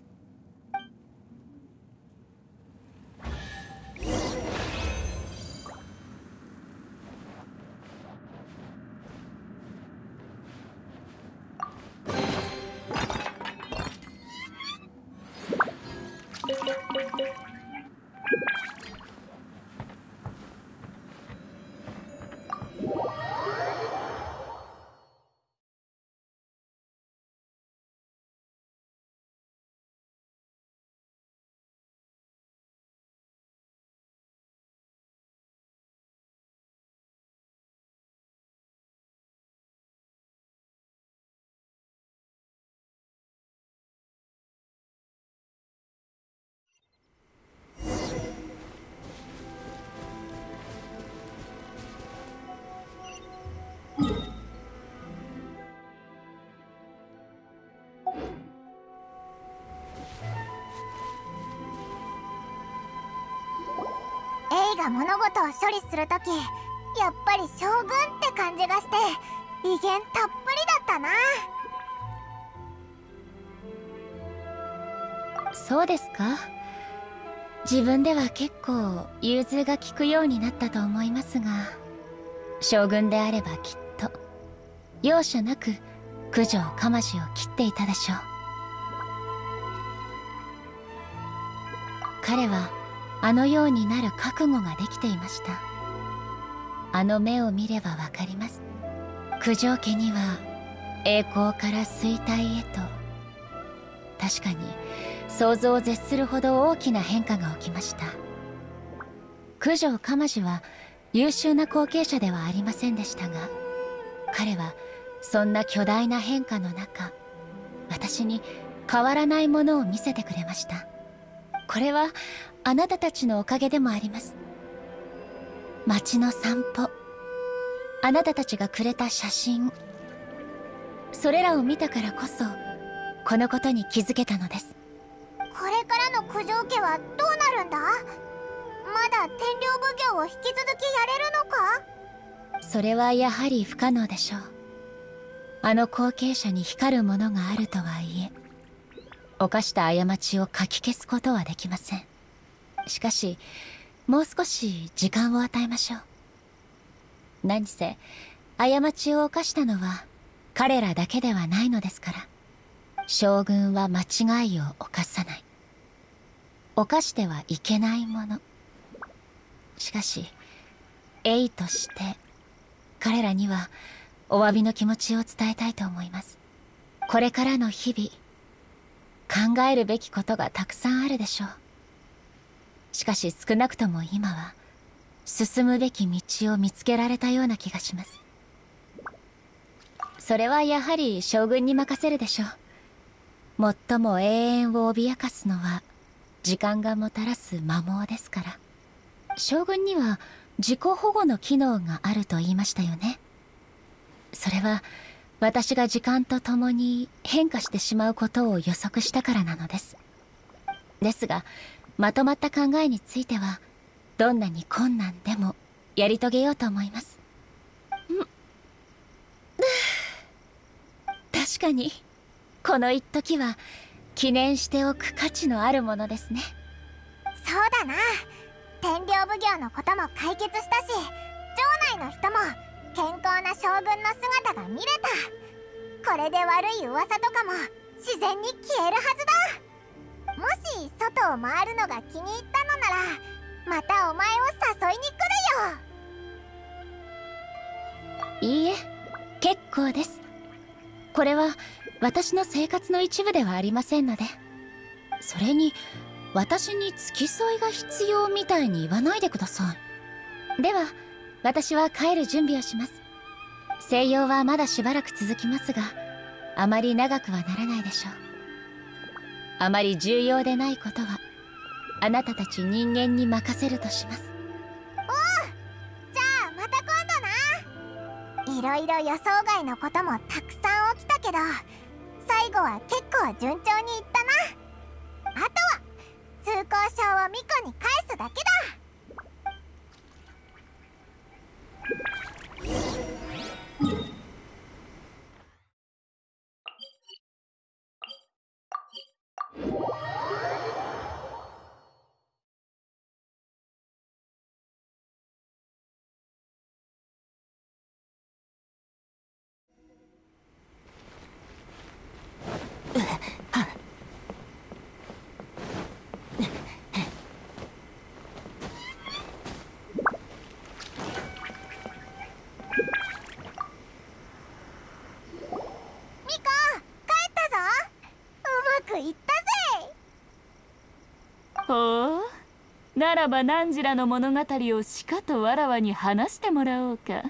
エイが物事を処理するとき、やっぱり将軍って感じがして威厳たっぷりだったな。 そうですか。自分では結構融通が利くようになったと思いますが、将軍であればきっと容赦なく九条鎌地を切っていたでしょう。彼はあのようになる覚悟ができていました。あの目を見ればわかります。九条家には栄光から衰退へと、確かに想像を絶するほど大きな変化が起きました。九条鎌地は優秀な後継者ではありませんでしたが、彼はそんな巨大な変化の中、私に変わらないものを見せてくれました。これはあなたたちのおかげでもあります。街の散歩、あなたたちがくれた写真、それらを見たからこそこのことに気づけたのです。 これからの九条家はどうなるんだ？まだ天領奉行を引き続きやれるのか？ それはやはり不可能でしょう。あの後継者に光るものがあるとはいえ、犯した過ちをかき消すことはできません。しかしもう少し時間を与えましょう。何せ過ちを犯したのは彼らだけではないのですから。 将軍は間違いを犯さない。犯してはいけないもの。しかし英として彼らにはお詫びの気持ちを伝えたいと思います。これからの日々考えるべきことがたくさんあるでしょう。しかし少なくとも今は進むべき道を見つけられたような気がします。それはやはり将軍に任せるでしょう。最も永遠を脅かすのは時間がもたらす摩耗ですから。将軍には自己保護の機能があると言いましたよね。それは私が時間とともに変化してしまうことを予測したからなのです。ですがまとまった考えについてはどんなに困難でもやり遂げようと思います。確かにこの一時は記念しておく価値のあるものですね。 そうだな。天領奉行のことも解決したし、城内の人も健康な将軍の姿が見れた。これで悪い噂とかも自然に消えるはずだ。もし外を回るのが気に入ったのならまたお前を誘いに来るよ。 いいえ、結構です。これは私の生活の一部ではありませんので。それに私に付き添いが必要みたいに言わないでください。では私は帰る準備をします。静養はまだしばらく続きますが、あまり長くはならないでしょう。あまり重要でないことはあなたたち人間に任せるとします。 おう、じゃあまた今度な。いろいろ予想外のこともたくさん起きたけど、最後は結構順調にいったな。あとは通行証をミコに返すだけだ。 ほう、ならば汝らの物語をしかとわらわに話してもらおうか。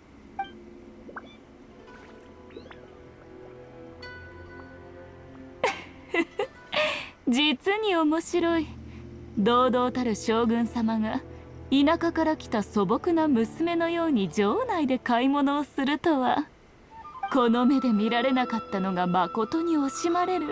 実に面白い。堂々たる将軍様が田舎から来た素朴な娘のように城内で買い物をするとは、この目で見られなかったのがまことに惜しまれる。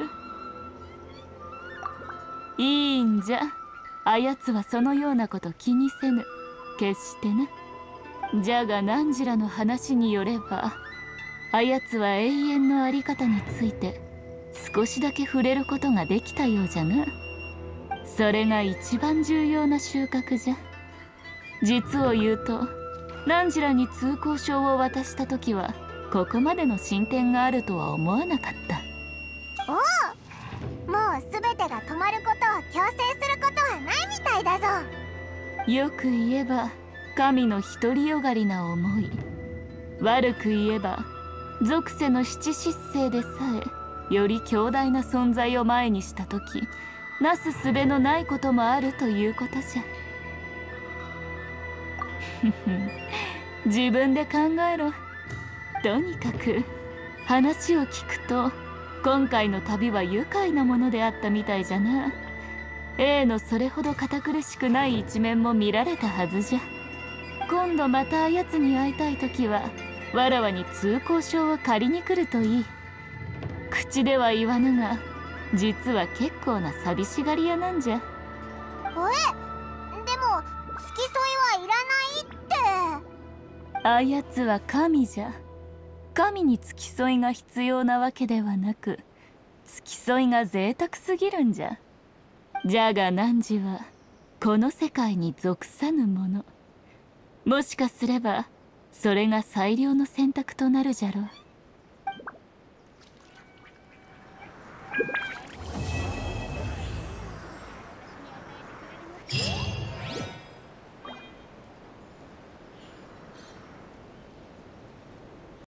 いいんじゃ、あやつはそのようなこと気にせぬ。決してな。じゃが汝らの話によれば、あやつは永遠のあり方について少しだけ触れることができたようじゃな。それが一番重要な収穫じゃ。実を言うと、汝らに通行証を渡した時はここまでの進展があるとは思わなかった。 おう、もう全てが止まることを強制することはないみたいだぞ。 よく言えば神の独りよがりな思い、悪く言えば俗世の七失星でさえより強大な存在を前にした時、なすすべのないこともあるということじゃ。自分で考えろ。とにかく話を聞くと今回の旅は愉快なものであったみたいじゃな。A のそれほど堅苦しくない一面も見られたはずじゃ。今度またあやつに会いたい時はわらわに通行証を借りに来るといい。口では言わぬが実は結構な寂しがり屋なんじゃ。 え、でも付き添いはいらないって。 あやつは神じゃ。神に付き添いが必要なわけではなく、付き添いが贅沢すぎるんじゃ。じゃが汝はこの世界に属さぬもの。もしかすればそれが最良の選択となるじゃろう。